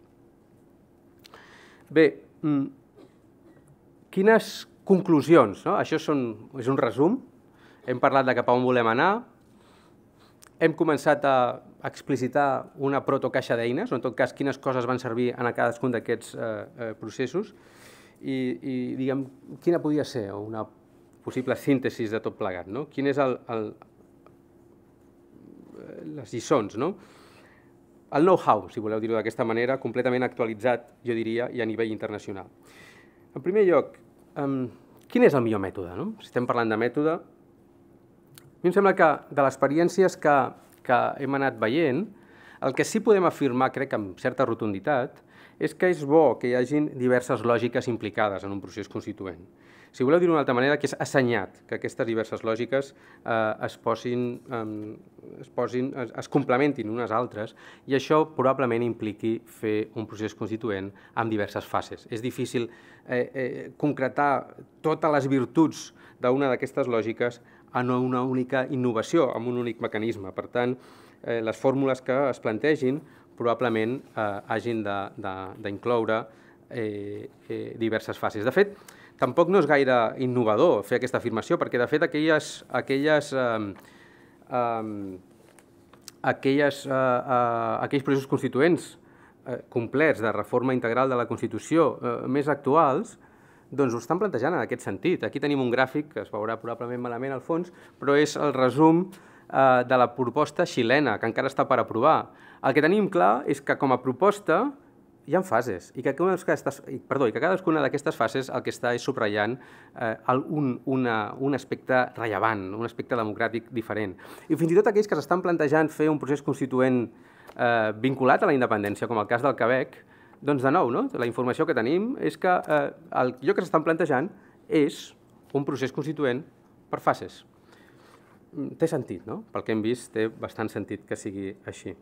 Bé, quines conclusions? Això és un resum. Hem parlat de cap a on volem anar. Hem començat a explicitar una protocaixa d'eines, o en tot cas quines coses van servir en cadascun d'aquests processos i diguem quina podia ser una possible síntesi de tot plegat. Quines són les lliçons? El know-how, si voleu dir-ho d'aquesta manera, completament actualitzat, jo diria, i a nivell internacional. En primer lloc, quin és el millor mètode? Si estem parlant de mètode, a mi em sembla que de les experiències que hem anat veient, el que sí podem afirmar, crec amb certa rotunditat, és que és bo que hi hagin diverses lògiques implicades en un procés constituent. Si voleu dir d'una altra manera, que és assenyat que aquestes diverses lògiques es posin, es complementin unes altres, i això probablement impliqui fer un procés constituent amb diverses fases. És difícil concretar totes les virtuts d'una d'aquestes lògiques en una única innovació, en un únic mecanisme. Per tant, les fórmules que es plantegin probablement hagin d'incloure diverses fases. De fet, tampoc no és gaire innovador fer aquesta afirmació, perquè de fet aquells processos constituents complets de reforma integral de la Constitució més actuals doncs ho estan plantejant en aquest sentit. Aquí tenim un gràfic que es veurà probablement malament al fons, però és el resum de la proposta xilena, que encara està per aprovar. El que tenim clar és que com a proposta hi ha fases, i que, perdó, i que cadascuna d'aquestes fases el que està és subratllant eh, un, una, un aspecte rellevant, un aspecte democràtic diferent. I fins i tot aquells que s'estan plantejant fer un procés constituent eh, vinculat a la independència, com el cas del Quebec, doncs de nou, no? La informació que tenim és que eh, el lloc que s'estan plantejant és un procés constituent per fases. Té sentit, no? Pel que hem vist, té bastant sentit que sigui així.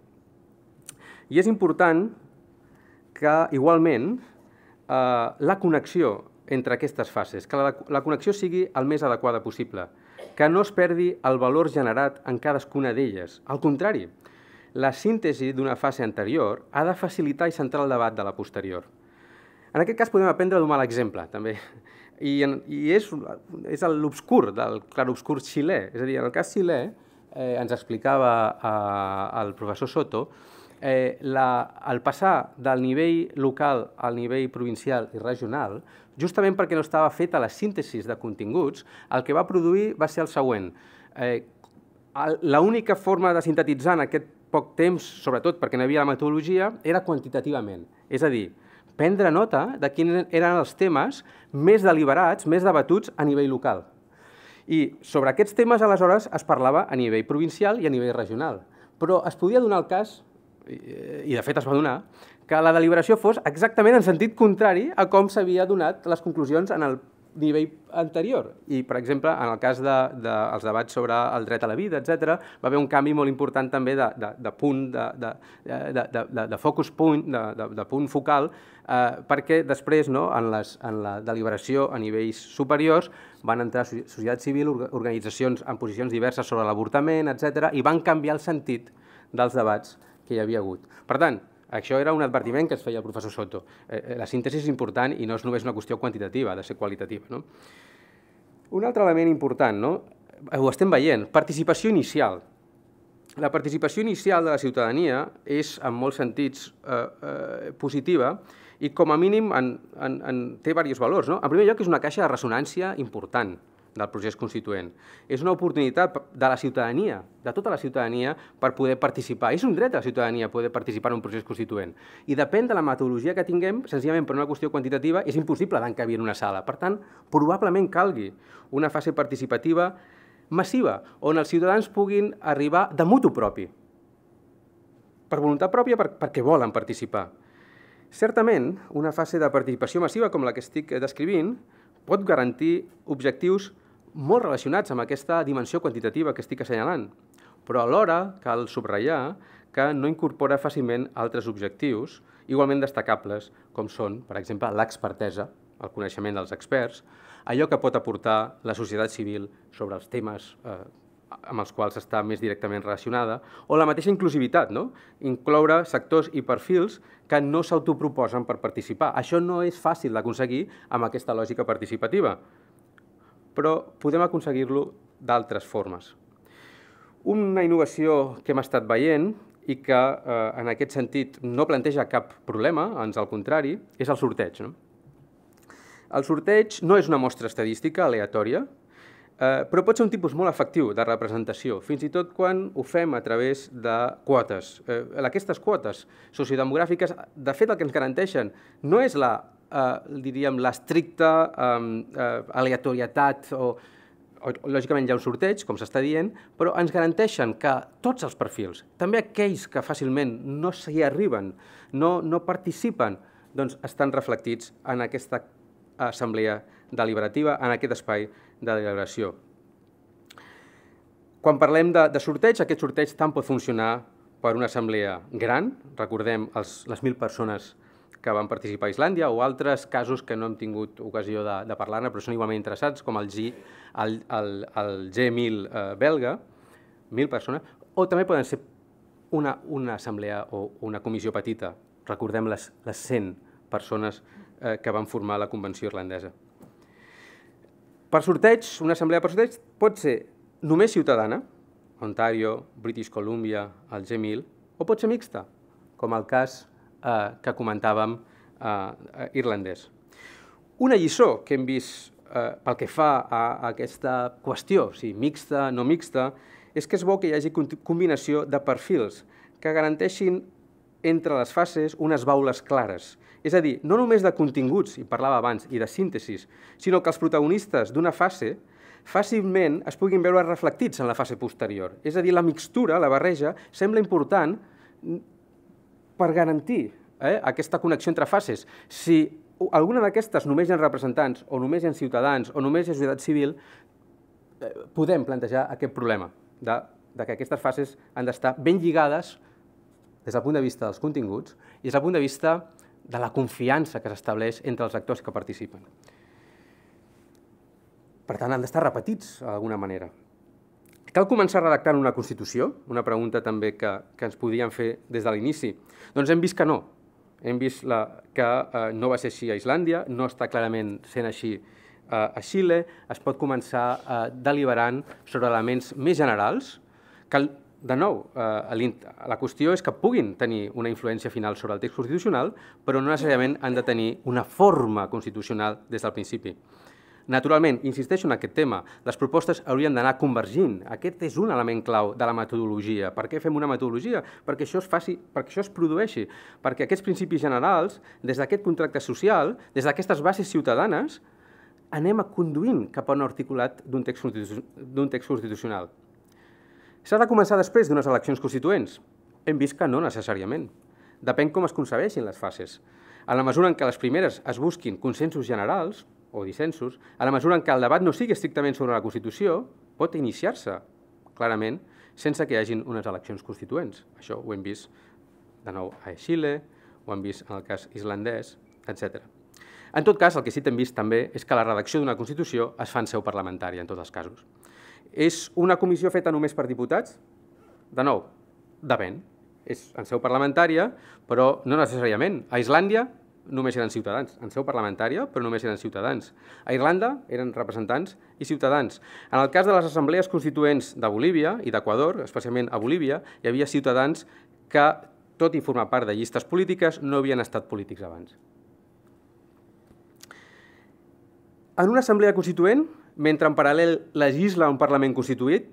I és important que, igualment, eh, la connexió entre aquestes fases, que la, la connexió sigui el més adequada possible, que no es perdi el valor generat en cadascuna d'elles. Al contrari, la síntesi d'una fase anterior ha de facilitar i centrar el debat de la posterior. En aquest cas podem aprendre d'un mal exemple, també, i, en, i és, és l'obscur del clarobscur xilè. És a dir, en el cas xilè, eh, ens explicava eh, el professor Soto, eh, la, el passar del nivell local al nivell provincial i regional, justament perquè no estava feta la síntesi de continguts, el que va produir va ser el següent. Eh, L'única forma de sintetitzar en aquest poc temps, sobretot perquè no hi havia la metodologia, era quantitativament. És a dir, prendre nota de quins eren els temes més deliberats, més debatuts a nivell local. I sobre aquests temes, aleshores, es parlava a nivell provincial i a nivell regional. Però es podia donar el cas, i de fet es va donar, que la deliberació fos exactament en sentit contrari a com s'havia donat les conclusions en el nivell anterior. I, per exemple, en el cas dels de, de, debats sobre el dret a la vida, etcètera, va haver un canvi molt important també de, de, de punt, de, de, de, de, de focus point, de, de, de punt focal, eh, perquè després, no, en, les, en la deliberació a nivells superiors van entrar societat civil, organitzacions en posicions diverses sobre l'avortament, etcètera, i van canviar el sentit dels debats que hi havia hagut. Per tant, això era un advertiment que es feia el professor Soto. Eh, la síntesi és important i no és només una qüestió quantitativa, ha de ser qualitativa. No? Un altre element important, no? Ho estem veient, participació inicial. La participació inicial de la ciutadania és, en molts sentits, eh, eh, positiva i, com a mínim, en, en, en, té diversos valors. No? En primer lloc, és una caixa de ressonància important del procés constituent. És una oportunitat de la ciutadania, de tota la ciutadania, per poder participar. És un dret de la ciutadania poder participar en un procés constituent. I depèn de la metodologia que tinguem, senzillament per una qüestió quantitativa, és impossible d'encabir en una sala. Per tant, probablement calgui una fase participativa massiva, on els ciutadans puguin arribar de mutu propi, per voluntat pròpia, per, perquè volen participar. Certament, una fase de participació massiva com la que estic descrivint pot garantir objectius molt relacionats amb aquesta dimensió quantitativa que estic assenyalant, però alhora cal subratllar que no incorpora fàcilment altres objectius igualment destacables, com són, per exemple, l'expertesa, el coneixement dels experts, allò que pot aportar la societat civil sobre els temes eh, amb els quals està més directament relacionada, o la mateixa inclusivitat, no? Incloure sectors i perfils que no s'autoproposen per participar. Això no és fàcil d'aconseguir amb aquesta lògica participativa, però podem aconseguir-lo d'altres formes. Una innovació que hem estat veient i que eh, en aquest sentit no planteja cap problema, ans al contrari, és el sorteig. No? El sorteig no és una mostra estadística aleatòria, eh, però pot ser un tipus molt efectiu de representació, fins i tot quan ho fem a través de quotes. Eh, aquestes quotes sociodemogràfiques, de fet, el que ens garanteixen no és la, eh, diríem, l'estricta eh, eh, aleatorietat o lògicament hi ha un sorteig, com s'està dient, però ens garanteixen que tots els perfils, també aquells que fàcilment no s'hi arriben, no, no participen, doncs estan reflectits en aquesta assemblea deliberativa, en aquest espai de deliberació. Quan parlem de, de sorteig, aquest sorteig tant pot funcionar per una assemblea gran, recordem els, les mil persones que van participar a Islàndia, o altres casos que no hem tingut ocasió de, de parlar-ne, però són igualment interessants, com el, G, el, el, el G mil eh, belga, mil persones, o també poden ser una, una assemblea o una comissió petita, recordem les, les cent persones eh, que van formar la Convenció Irlandesa. Per sorteig, una assemblea per sorteig pot ser només ciutadana, Ontario, British Columbia, el G mil, o pot ser mixta, com el cas eh, que comentàvem eh, irlandès. Una lliçó que hem vist eh, pel que fa a, a aquesta qüestió, si mixta, no mixta, és que és bo que hi hagi combinació de perfils que garanteixin entre les fases unes baules clares. És a dir, no només de continguts, i parlava abans, i de síntesis, sinó que els protagonistes d'una fase fàcilment es puguin veure reflectits en la fase posterior. És a dir, la mixtura, la barreja, sembla important per garantir eh, aquesta connexió entre fases. Si alguna d'aquestes només hi ha representants, o només hi ha ciutadans, o només hi ha societat civil, eh, podem plantejar aquest problema de, de que aquestes fases han d'estar ben lligades des del punt de vista dels continguts i des del punt de vista de la confiança que s'estableix entre els actors que participen. Per tant, han d'estar repetits d'alguna manera. Cal començar redactant una Constitució? Una pregunta també que, que ens podíem fer des de l'inici. Doncs hem vist que no. Hem vist la, que eh, no va ser així a Islàndia, no està clarament sent així eh, a Xile. Es pot començar eh, deliberant sobre elements més generals que, de nou, eh, la qüestió és que puguin tenir una influència final sobre el text constitucional, però no necessàriament han de tenir una forma constitucional des del principi. Naturalment, insisteixo en aquest tema, les propostes haurien d'anar convergint. Aquest és un element clau de la metodologia. Per què fem una metodologia? Perquè això es faci, perquè això es produeixi, perquè aquests principis generals, des d'aquest contracte social, des d'aquestes bases ciutadanes, anem a conduint cap a un articulat d'un text, d'un text constitucional. S'ha de començar després d'unes eleccions constituents? Hem vist que no necessàriament. Depèn com es concebeixin les fases. A la mesura en què les primeres es busquin consensos generals, o dissensos, a la mesura en què el debat no sigui estrictament sobre la Constitució, pot iniciar-se, clarament, sense que hi hagin unes eleccions constituents. Això ho hem vist, de nou, a Xile, ho hem vist en el cas islandès, etcètera. En tot cas, el que sí que hem vist també és que la redacció d'una Constitució es fa en seu parlamentària, en tots els casos. És una comissió feta només per diputats? De nou, depèn. És en seu parlamentària, però no necessàriament. A Islàndia només eren ciutadans, en seu parlamentària, però només eren ciutadans. A Irlanda eren representants i ciutadans. En el cas de les assemblees constituents de Bolívia i d'Equador, especialment a Bolívia, hi havia ciutadans que, tot i formar part de llistes polítiques, no havien estat polítics abans. En una assemblea constituent, mentre en paral·lel legisla un Parlament constituït,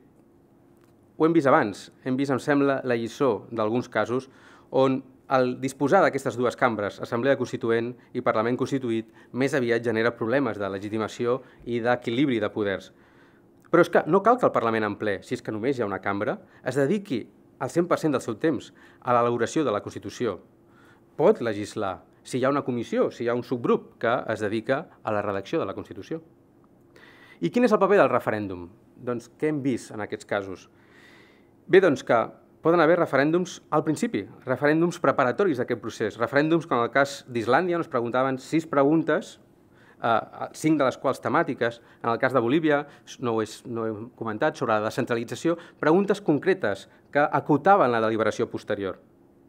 ho hem vist abans, hem vist, em sembla, la lliçó d'alguns casos on el disposar d'aquestes dues cambres, Assemblea Constituent i Parlament Constituït, més aviat genera problemes de legitimació i d'equilibri de poders. Però és que no cal que el Parlament en ple, si és que només hi ha una cambra, es dediqui al cent per cent del seu temps a l'elaboració de la Constitució. Pot legislar si hi ha una comissió, si hi ha un subgrup que es dedica a la redacció de la Constitució. I quin és el paper del referèndum? Doncs què hem vist en aquests casos? Bé, doncs que poden haver referèndums al principi, referèndums preparatoris d'aquest procés, referèndums com en el cas d'Islàndia, on es preguntaven sis preguntes, eh, cinc de les quals temàtiques, en el cas de Bolívia, no ho, és, no ho he comentat, sobre la descentralització, preguntes concretes que acotaven la deliberació posterior.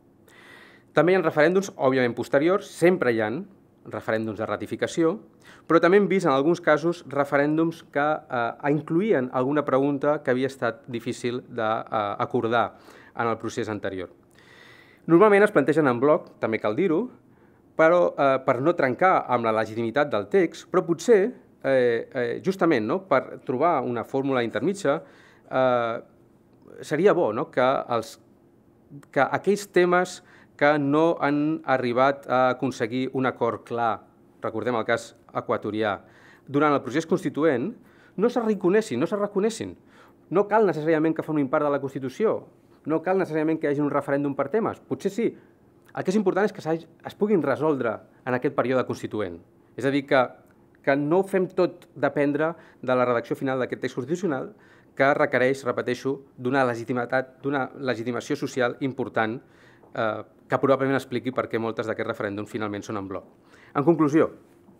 També hi ha referèndums, òbviament posteriors, sempre hi ha referèndums de ratificació, però també hem vist en alguns casos referèndums que eh, incloïen alguna pregunta que havia estat difícil d'acordar en el procés anterior. Normalment es plantegen en bloc, també cal dir-ho, però eh, per no trencar amb la legitimitat del text, però potser, eh, eh, justament, no, per trobar una fórmula intermitja, eh, seria bo, no, que, els, que aquells temes que no han arribat a aconseguir un acord clar, recordem el cas equatorià, durant el procés constituent, no se reconessin, no se reconessin. No cal necessàriament que formin part de la Constitució, no cal necessàriament que hi hagi un referèndum per temes, potser sí. El que és important és que es puguin resoldre en aquest període constituent. És a dir, que, que no fem tot dependre de la redacció final d'aquest text constitucional que requereix, repeteixo, d'una legitimitat, d'una legitimació social important eh, que probablement expliqui per què moltes d'aquests referèndums finalment són en bloc. En conclusió,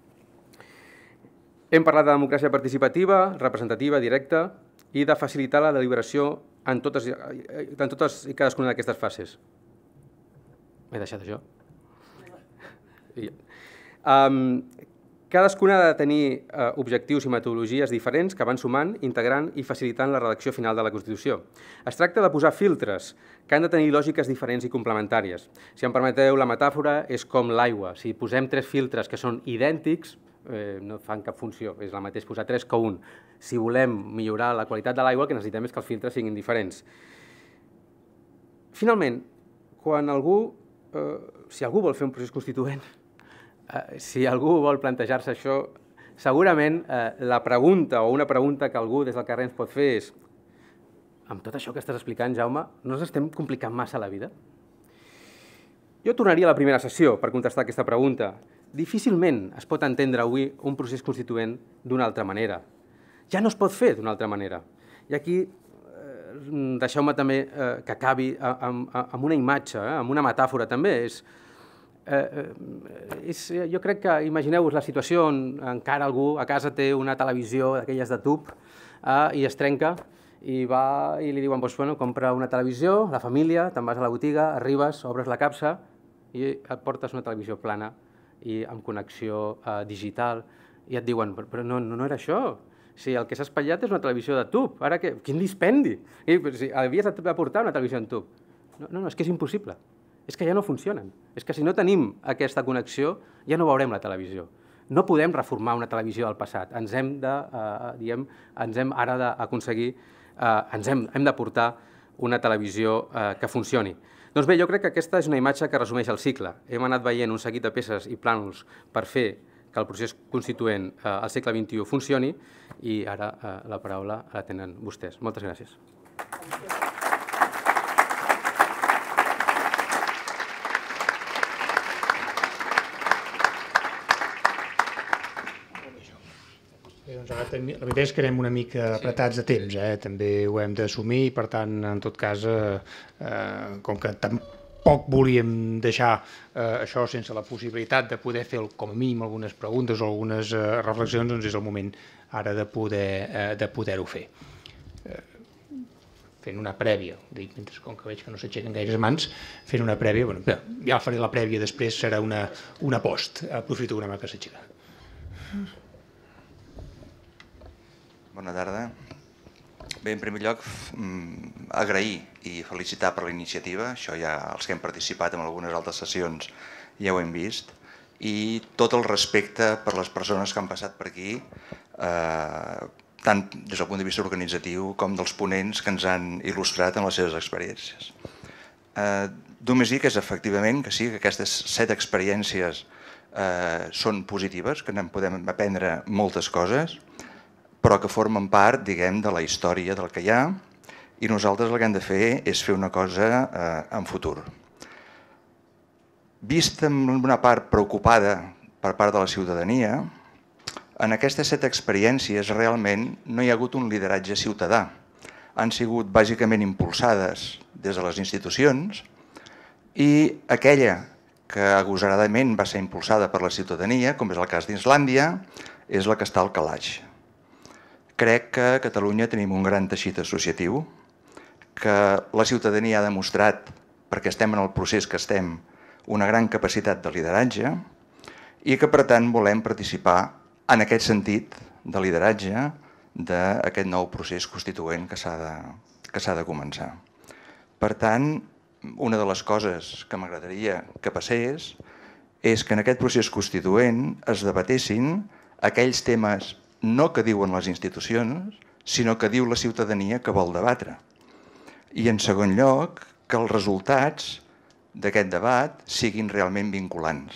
hem parlat de democràcia participativa, representativa, directa i de facilitar la deliberació en totes, en totes i cadascuna d'aquestes fases. M'he deixat això? Um, cadascuna ha de tenir uh, objectius i metodologies diferents que van sumant, integrant i facilitant la redacció final de la Constitució. Es tracta de posar filtres que han de tenir lògiques diferents i complementàries. Si em permeteu, la metàfora és com l'aigua. Si posem tres filtres que són idèntics, eh, no fan cap funció, és el mateix posar tres que un. Si volem millorar la qualitat de l'aigua, el que necessitem és que els filtres siguin diferents. Finalment, quan algú si algú vol fer un procés constituent, si algú vol plantejar-se això, segurament la pregunta o una pregunta que algú des del carrer ens pot fer és: amb tot això que estàs explicant, Jaume, no ens estem complicant massa la vida? Jo tornaria a la primera sessió per contestar aquesta pregunta. Difícilment es pot entendre avui un procés constituent d'una altra manera. Ja no es pot fer d'una altra manera. I aquí deixeu-me també que acabi amb una imatge, amb una metàfora també. Jo crec que, imagineu-vos la situació on encara algú a casa té una televisió d'aquelles de tub i es trenca i va i li diuen, compra una televisió, la família, te'n vas a la botiga, arribes, obres la capsa i et portes una televisió plana i amb connexió digital i et diuen, però no era això. Si el que s'ha espatllat és una televisió de tub, ara què? Quin dispendi! Havies de portar una televisió en tub. No, no, és que és impossible. És que ja no funcionen. És que si no tenim aquesta connexió ja no veurem la televisió. No podem reformar una televisió del passat. Ens hem de, diguem, ens hem ara d'aconseguir, ens hem de portar una televisió que funcioni. Doncs bé, jo crec que aquesta és una imatge que resumeix el cicle. Hem anat veient un seguit de peces i plànols per fer que el procés constituent al segle vint-i-u funcioni i ara la paraula la tenen vostès. Moltes gràcies. La veritat és que anem una mica apretats de temps, també ho hem d'assumir i, per tant, en tot cas, com que tampoc volíem deixar això sense la possibilitat de poder fer com a mínim algunes preguntes o algunes reflexions, doncs és el moment ara de poder-ho fer. Fent una prèvia, com que veig que no s'aixequen gaires mans, fent una prèvia, ja faré la prèvia, després serà una post, aprofito una mà que s'aixeca. Bona tarda. Bé, en primer lloc, agrair i felicitar per la iniciativa. Això ja els que hem participat en algunes altres sessions ja ho hem vist. I tot el respecte per les persones que han passat per aquí, tant des del punt de vista organitzatiu com dels ponents que ens han il·lustrat en les seves experiències. Només dir que és efectivament que sí, que aquestes set experiències són positives, que n'en podem aprendre moltes coses, però que formen part, diguem, de la història del que hi ha, i nosaltres el que hem de fer és fer una cosa en futur. Vist en una part preocupada per part de la ciutadania, en aquestes set experiències realment no hi ha hagut un lideratge ciutadà. Han sigut bàsicament impulsades des de les institucions i aquella que agosaradament va ser impulsada per la ciutadania, com és el cas d'Islàndia, és la que està al calaix. Crec que a Catalunya tenim un gran teixit associatiu, que la ciutadania ha demostrat, perquè estem en el procés que estem, una gran capacitat de lideratge i que, per tant, volem participar en aquest sentit de lideratge d'aquest nou procés constituent que s'ha de començar. Per tant, una de les coses que m'agradaria que passés és que en aquest procés constituent es debatessin aquells temes no que diuen les institucions, sinó que diu la ciutadania que vol debatre. I, en segon lloc, que els resultats d'aquest debat siguin realment vinculants.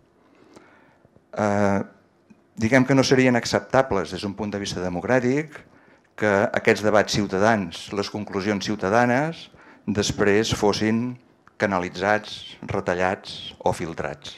Diguem que no serien acceptables des d'un punt de vista democràtic que aquests debats ciutadans, les conclusions ciutadanes, després fossin canalitzats, retallats o filtrats.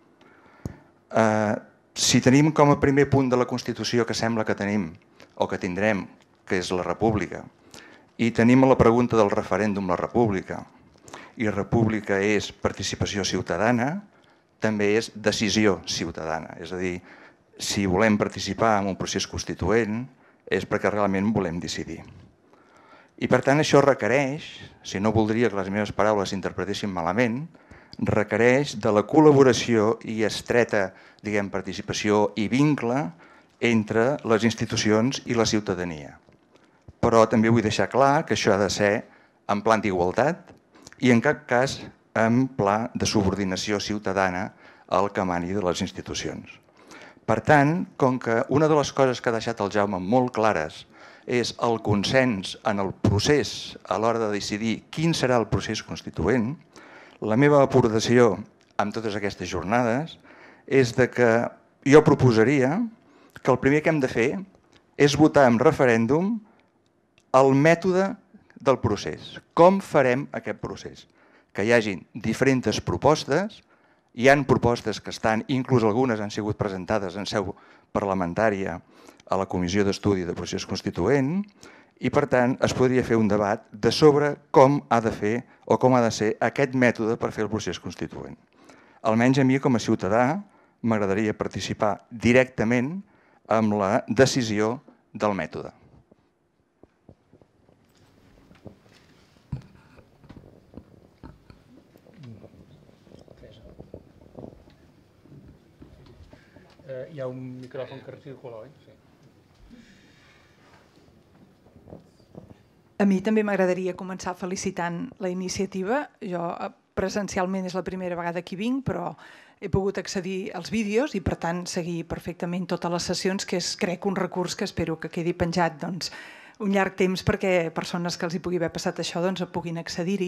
Si tenim com a primer punt de la Constitució que sembla que tenim, o que tindrem, que és la República, i tenim la pregunta del referèndum la República, i República és participació ciutadana, també és decisió ciutadana. És a dir, si volem participar en un procés constituent és perquè realment volem decidir. I per tant això requereix, si no voldria que les meves paraules s'interpretessin malament, requereix de la col·laboració i estreta, diguem, participació i vincle entre les institucions i la ciutadania. Però també vull deixar clar que això ha de ser en plan d'igualtat i en cap cas en pla de subordinació ciutadana al que emani de les institucions. Per tant, com que una de les coses que ha deixat el Jaume molt clares és el consens en el procés a l'hora de decidir quin serà el procés constituent, La meva aportació amb totes aquestes jornades és de que jo proposaria que el primer que hem de fer és votar en referèndum el mètode del procés. Com farem aquest procés? Que hi hagin diferents propostes, hi han propostes que estan, inclús algunes han sigut presentades en seu parlamentària a la Comissió d'Estudi de Procés Constituent, i per tant es podria fer un debat de sobre com ha de fer o com ha de ser aquest mètode per fer el procés constituent. Almenys a mi com a ciutadà m'agradaria participar directament amb la decisió del mètode. Hi ha un micròfon que circula, oi? Sí. A mi també m'agradaria començar felicitant la iniciativa. Jo presencialment és la primera vegada que hi vinc, però he pogut accedir als vídeos i per tant seguir perfectament totes les sessions, que és, crec, un recurs que espero que quedi penjat doncs, un llarg temps perquè persones que els hi pugui haver passat això doncs, puguin accedir-hi.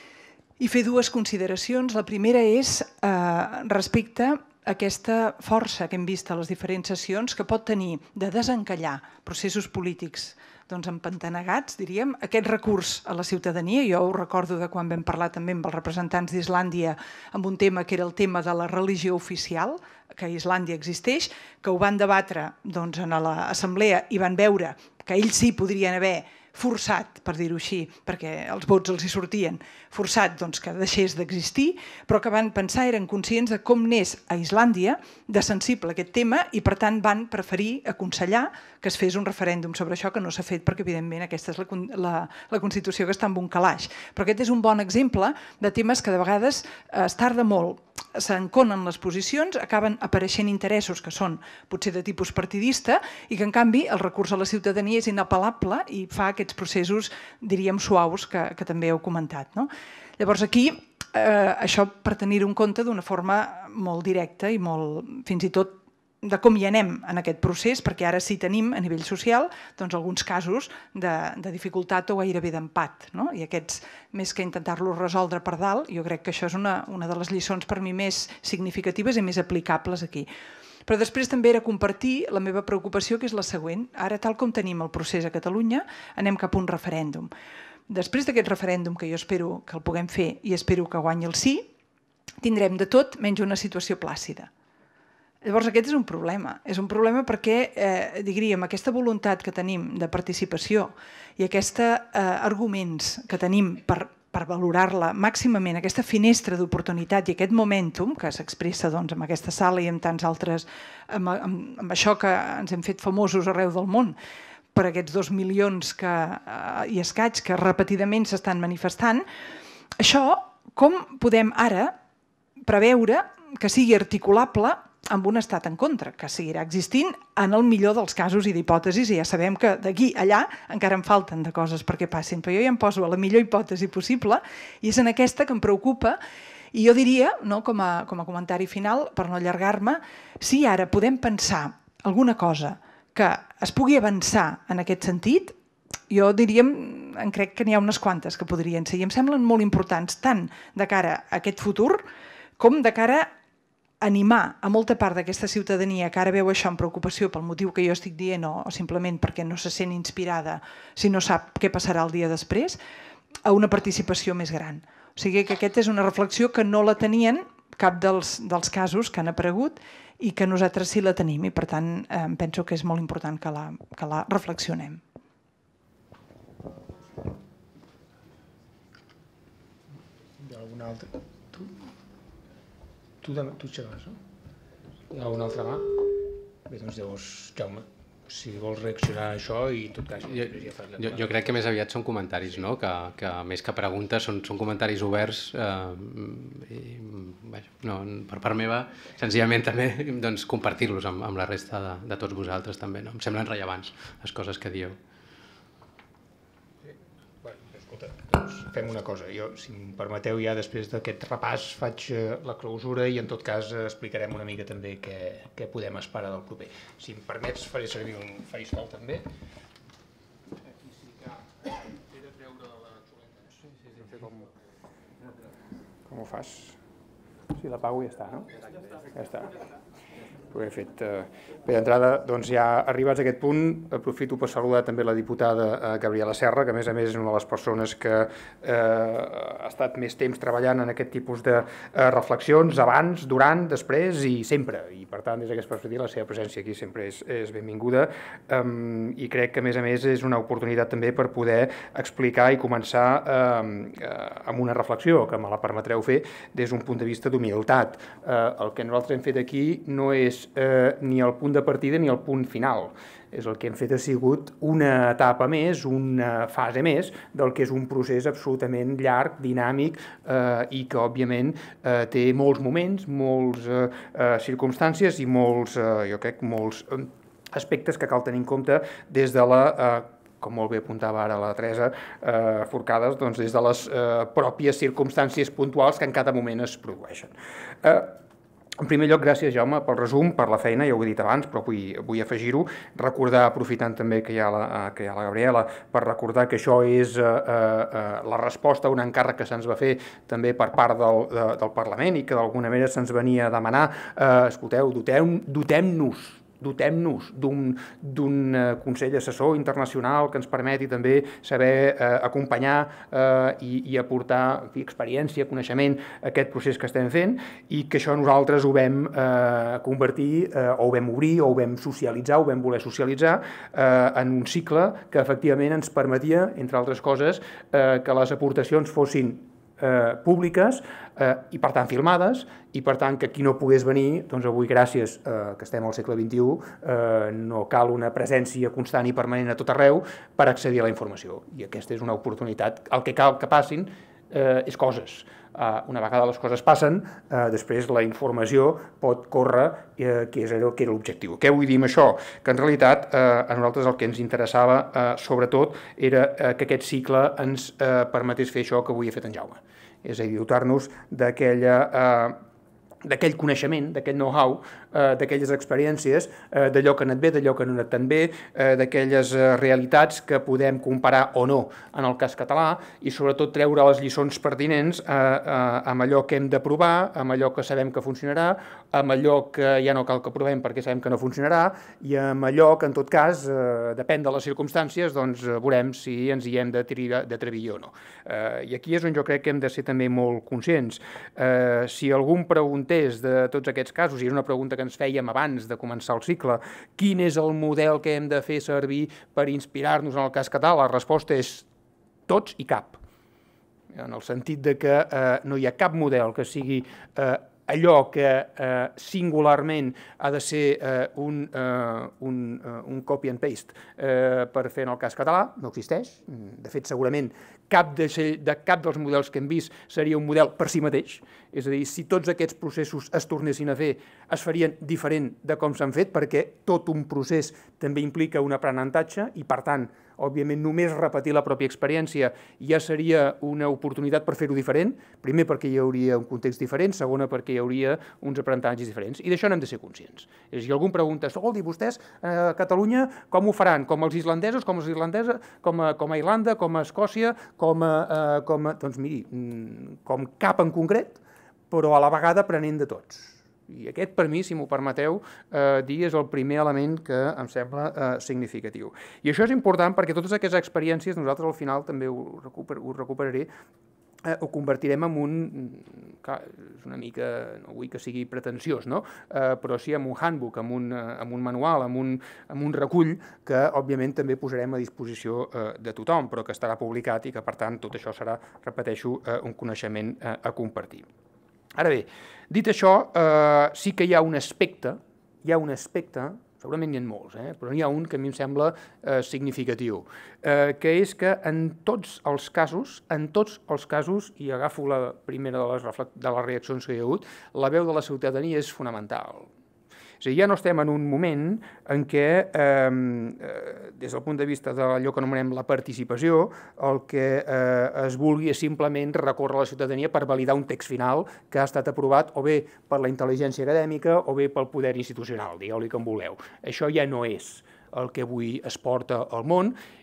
I fer dues consideracions. La primera és eh, respecte a aquesta força que hem vist a les diferents sessions que pot tenir de desencallar processos polítics doncs, empantanegats, diríem, aquest recurs a la ciutadania. Jo ho recordo de quan vam parlar també amb els representants d'Islàndia amb un tema que era el tema de la religió oficial, que a Islàndia existeix, que ho van debatre doncs, en l'assemblea i van veure que ells sí podrien haver forçat, per dir-ho així, perquè els vots els hi sortien, forçat doncs, que deixés d'existir, però que van pensar, eren conscients de com n'és a Islàndia de sensible aquest tema i per tant van preferir aconsellar que es fes un referèndum sobre això, que no s'ha fet perquè evidentment aquesta és la, la, la Constitució que està en un calaix. Però aquest és un bon exemple de temes que de vegades es tarda molt, s'enconen les posicions, acaben apareixent interessos que són potser de tipus partidista i que en canvi el recurs a la ciutadania és inapel·lable i fa aquests processos, diríem, suaus que, que també heu comentat. No? Llavors aquí, eh, això per tenir-ho en compte d'una forma molt directa i molt, fins i tot, de com hi anem en aquest procés, perquè ara sí tenim a nivell social doncs, alguns casos de, de dificultat o gairebé d'empat. No? I aquests, més que intentar-los resoldre per dalt, jo crec que això és una, una de les lliçons per mi més significatives i més aplicables aquí. Però després també era compartir la meva preocupació, que és la següent. Ara, tal com tenim el procés a Catalunya, anem cap a un referèndum. Després d'aquest referèndum, que jo espero que el puguem fer i espero que guanyi el sí, tindrem de tot menys una situació plàcida. Llavors aquest és un problema. És un problema perquè, eh, diríem, aquesta voluntat que tenim de participació i aquests eh, arguments que tenim per, per valorar-la màximament, aquesta finestra d'oportunitat i aquest momentum que s'expressa doncs, en aquesta sala i en tants altres, amb, amb, amb això que ens hem fet famosos arreu del món, per aquests dos milions que, eh, i escaig que repetidament s'estan manifestant, això com podem ara preveure que sigui articulable amb un estat en contra, que seguirà existint en el millor dels casos i d'hipòtesis, i ja sabem que d'aquí a allà encara en falten de coses perquè passin, però jo ja em poso a la millor hipòtesi possible i és en aquesta que em preocupa. I jo diria, no, com, a, com a comentari final, per no allargar-me, si ara podem pensar alguna cosa que es pugui avançar en aquest sentit, jo diríem, en crec que n'hi ha unes quantes que podrien ser, i em semblen molt importants tant de cara a aquest futur com de cara a animar a molta part d'aquesta ciutadania que ara veu això amb preocupació pel motiu que jo estic dient o, o simplement perquè no se sent inspirada si no sap què passarà el dia després, a una participació més gran. O sigui que aquesta és una reflexió que no la tenien cap dels, dels casos que han aparegut i que nosaltres sí la tenim i per tant eh, penso que és molt important que la, que la reflexionem. Hi ha algun altre? Tu? Tu, tu aixeques, no? Hi ha alguna altra mà? Bé, doncs llavors, Jaume, si vols reaccionar a això i en tot cas... Jo, jo, jo crec que més aviat són comentaris, no? que, que més que preguntes són, són comentaris oberts eh, i, bé, no, per part meva, senzillament també doncs, compartir-los amb, amb la resta de, de tots vosaltres també. No? Em semblen rellevants les coses que dieu. Doncs fem una cosa, jo, si em permeteu, ja després d'aquest repàs faig la clausura i en tot cas explicarem una mica també què, què podem esperar del proper. Si em permets faré servir un faristol també. Aquí sí que he de treure la xuleta. Sí, sí, sí. Com... Com ho fas? Si l'apago ja està, no? Ja està. Ho he fet. Bé, d'entrada, doncs ja arribats a aquest punt, aprofito per saludar també la diputada Gabriela Serra, que a més a més és una de les persones que eh, ha estat més temps treballant en aquest tipus de eh, reflexions, abans, durant, després i sempre. I per tant, des d'aquesta perspectiva, la seva presència aquí sempre és, és benvinguda. Um, I crec que a més a més és una oportunitat també per poder explicar i començar eh, amb una reflexió, que me la permetreu fer des d'un punt de vista d'humilitat. Eh, el que nosaltres hem fet aquí no és Eh, ni el punt de partida ni el punt final. És el que hem fet ha sigut una etapa més, una fase més del que és un procés absolutament llarg, dinàmic eh, i que, òbviament, eh, té molts moments, moltes eh, eh, circumstàncies i molts, eh, jo crec, molts eh, aspectes que cal tenir en compte des de la eh, com molt bé apuntava ara la Teresa eh, Forcades, doncs des de les eh, pròpies circumstàncies puntuals que en cada moment es produeixen. Eh, En primer lloc, gràcies, Jaume, pel resum, per la feina, ja ho he dit abans, però vull, vull afegir-ho, recordar, aprofitant també que hi ha la, que hi ha la Gabriela, per recordar que això és eh, eh, la resposta a un encàrrec que se'ns va fer també per part del, de, del Parlament i que d'alguna manera se'ns venia a demanar, eh, escolteu, dotem-nos, dotem-nos d'un Consell Assessor Internacional que ens permeti també saber eh, acompanyar eh, i, i aportar en fi, experiència, coneixement a aquest procés que estem fent i que això nosaltres ho vam eh, convertir eh, o ho vam obrir o ho vam socialitzar, ho vam voler socialitzar eh, en un cicle que efectivament ens permetia, entre altres coses, eh, que les aportacions fossin Eh, públiques eh, i per tant filmades i per tant que qui no pogués venir, doncs avui gràcies eh, que estem al segle vint-i-u eh, no cal una presència constant i permanent a tot arreu per accedir a la informació i aquesta és una oportunitat. El que cal que passin eh, és coses. Uh, una vegada les coses passen, uh, després la informació pot córrer, uh, que, és, que era l'objectiu. Què vull dir amb això? Que en realitat uh, a nosaltres el que ens interessava uh, sobretot era uh, que aquest cicle ens uh, permetés fer això que avui ha fet en Jaume. És a dir, dotar-nos d'aquella uh, d'aquell coneixement, d'aquell know-how, eh, d'aquelles experiències, eh, d'allò que ha anat bé, d'allò que no ha anat tan bé, eh, d'aquelles eh, realitats que podem comparar o no en el cas català i sobretot treure les lliçons pertinents eh, eh, amb allò que hem de provar, amb allò que sabem que funcionarà, amb allò que ja no cal que provem perquè sabem que no funcionarà i amb allò que en tot cas, eh, depèn de les circumstàncies, doncs veurem si ens hi hem d'atrevir o no. Eh, I aquí és on jo crec que hem de ser també molt conscients. Eh, si algun pregunta de tots aquests casos, i és una pregunta que ens fèiem abans de començar el cicle, quin és el model que hem de fer servir per inspirar-nos en el cas català? La resposta és tots i cap. En el sentit de que eh, no hi ha cap model que sigui eh, allò que eh, singularment ha de ser eh, un, eh, un, uh, un copy and paste eh, per fer en el cas català, no existeix. De fet, segurament cap, de, de cap dels models que hem vist seria un model per si mateix. És a dir, si tots aquests processos es tornessin a fer, es farien diferent de com s'han fet, perquè tot un procés també implica un aprenentatge i, per tant, òbviament, només repetir la pròpia experiència ja seria una oportunitat per fer-ho diferent, primer perquè hi hauria un context diferent, segona perquè hi hauria uns aprenentatges diferents, i d'això n'hem de ser conscients. És a dir, algun pregunta, escolti, vostès a Catalunya com ho faran? Com els islandesos, com els irlandesos, com a, com a Irlanda, com a Escòcia, com a, com a... Doncs miri, com cap en concret, però a la vegada aprenent de tots. I aquest, per mi, si m'ho permeteu, eh, dir és el primer element que em sembla eh, significatiu. I això és important perquè totes aquestes experiències, nosaltres al final també ho, recuper, ho recuperaré, eh, ho convertirem en un, clar, és una mica, no vull que sigui pretensiós, no? eh, però sí en un handbook, en un, en un manual, en un, en un recull que, òbviament, també posarem a disposició eh, de tothom, però que estarà publicat i que, per tant, tot això serà, repeteixo, eh, un coneixement eh, a compartir. Ara bé, dit això, eh, sí que hi ha un aspecte, hi ha un aspecte, segurament n'hi ha molts, eh, però n'hi ha un que a mi em sembla eh, significatiu, eh, que és que en tots els casos, en tots els casos, i agafo la primera de les, de les reaccions que hi ha hagut, la veu de la ciutadania és fonamental. És a dir, ja no estem en un moment en què, eh, des del punt de vista d'allò que anomenem la participació, el que eh, es vulgui és simplement recórrer a la ciutadania per validar un text final que ha estat aprovat o bé per la intel·ligència acadèmica o bé pel poder institucional, digueu-li com vulgueu. Això ja no és el que avui es porta al món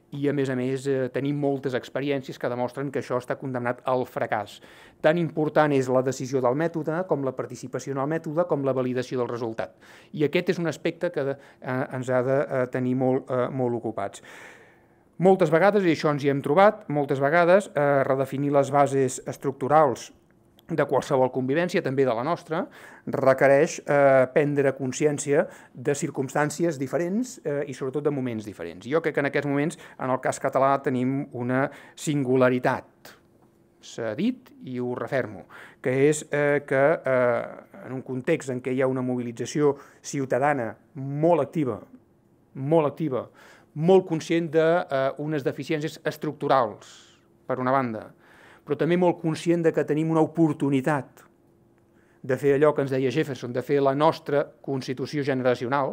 i, a més a més, eh, tenim moltes experiències que demostren que això està condemnat al fracàs. Tan important és la decisió del mètode, com la participació en el mètode, com la validació del resultat. I aquest és un aspecte que eh, ens ha de eh, tenir molt, eh, molt ocupats. Moltes vegades, i això ens hi hem trobat, moltes vegades eh, redefinir les bases estructurals de qualsevol convivència, també de la nostra, requereix eh, prendre consciència de circumstàncies diferents eh, i sobretot de moments diferents. Jo crec que en aquests moments, en el cas català, tenim una singularitat, s'ha dit i ho refermo, que és eh, que eh, en un context en què hi ha una mobilització ciutadana molt activa, molt activa, molt conscient d'unes deficiències estructurals, per una banda, però també molt conscient de que tenim una oportunitat de fer allò que ens deia Jefferson, de fer la nostra constitució generacional,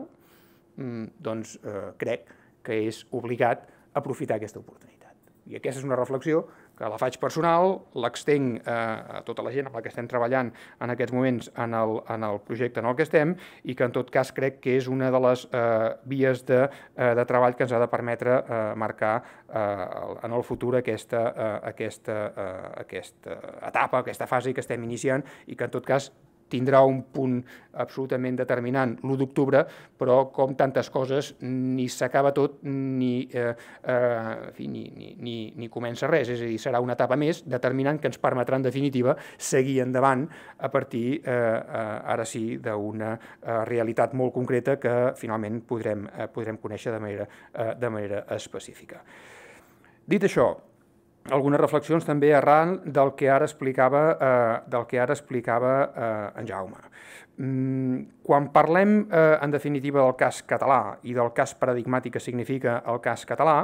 doncs eh, crec que és obligat aprofitar aquesta oportunitat. I aquesta és una reflexió que la faig personal, l'extenc eh, a tota la gent amb la que estem treballant en aquests moments en el, en el projecte en el que estem i que en tot cas crec que és una de les eh, vies de, eh, de treball que ens ha de permetre eh, marcar eh, en el futur aquesta, eh, aquesta, eh, aquesta etapa, aquesta fase que estem iniciant i que en tot cas tindrà un punt absolutament determinant l'u d'octubre, però com tantes coses ni s'acaba tot ni, eh, eh, en fi, ni, ni, ni, ni comença res, és a dir, serà una etapa més determinant que ens permetrà en definitiva seguir endavant a partir, eh, eh, ara sí, d'una eh, realitat molt concreta que finalment podrem, eh, podrem conèixer de manera, eh, de manera específica. Dit això, algunes reflexions també arran del que ara explicava, eh, del que ara explicava eh, en Jaume. Mm, quan parlem, eh, en definitiva, del cas català i del cas paradigmàtic que significa el cas català,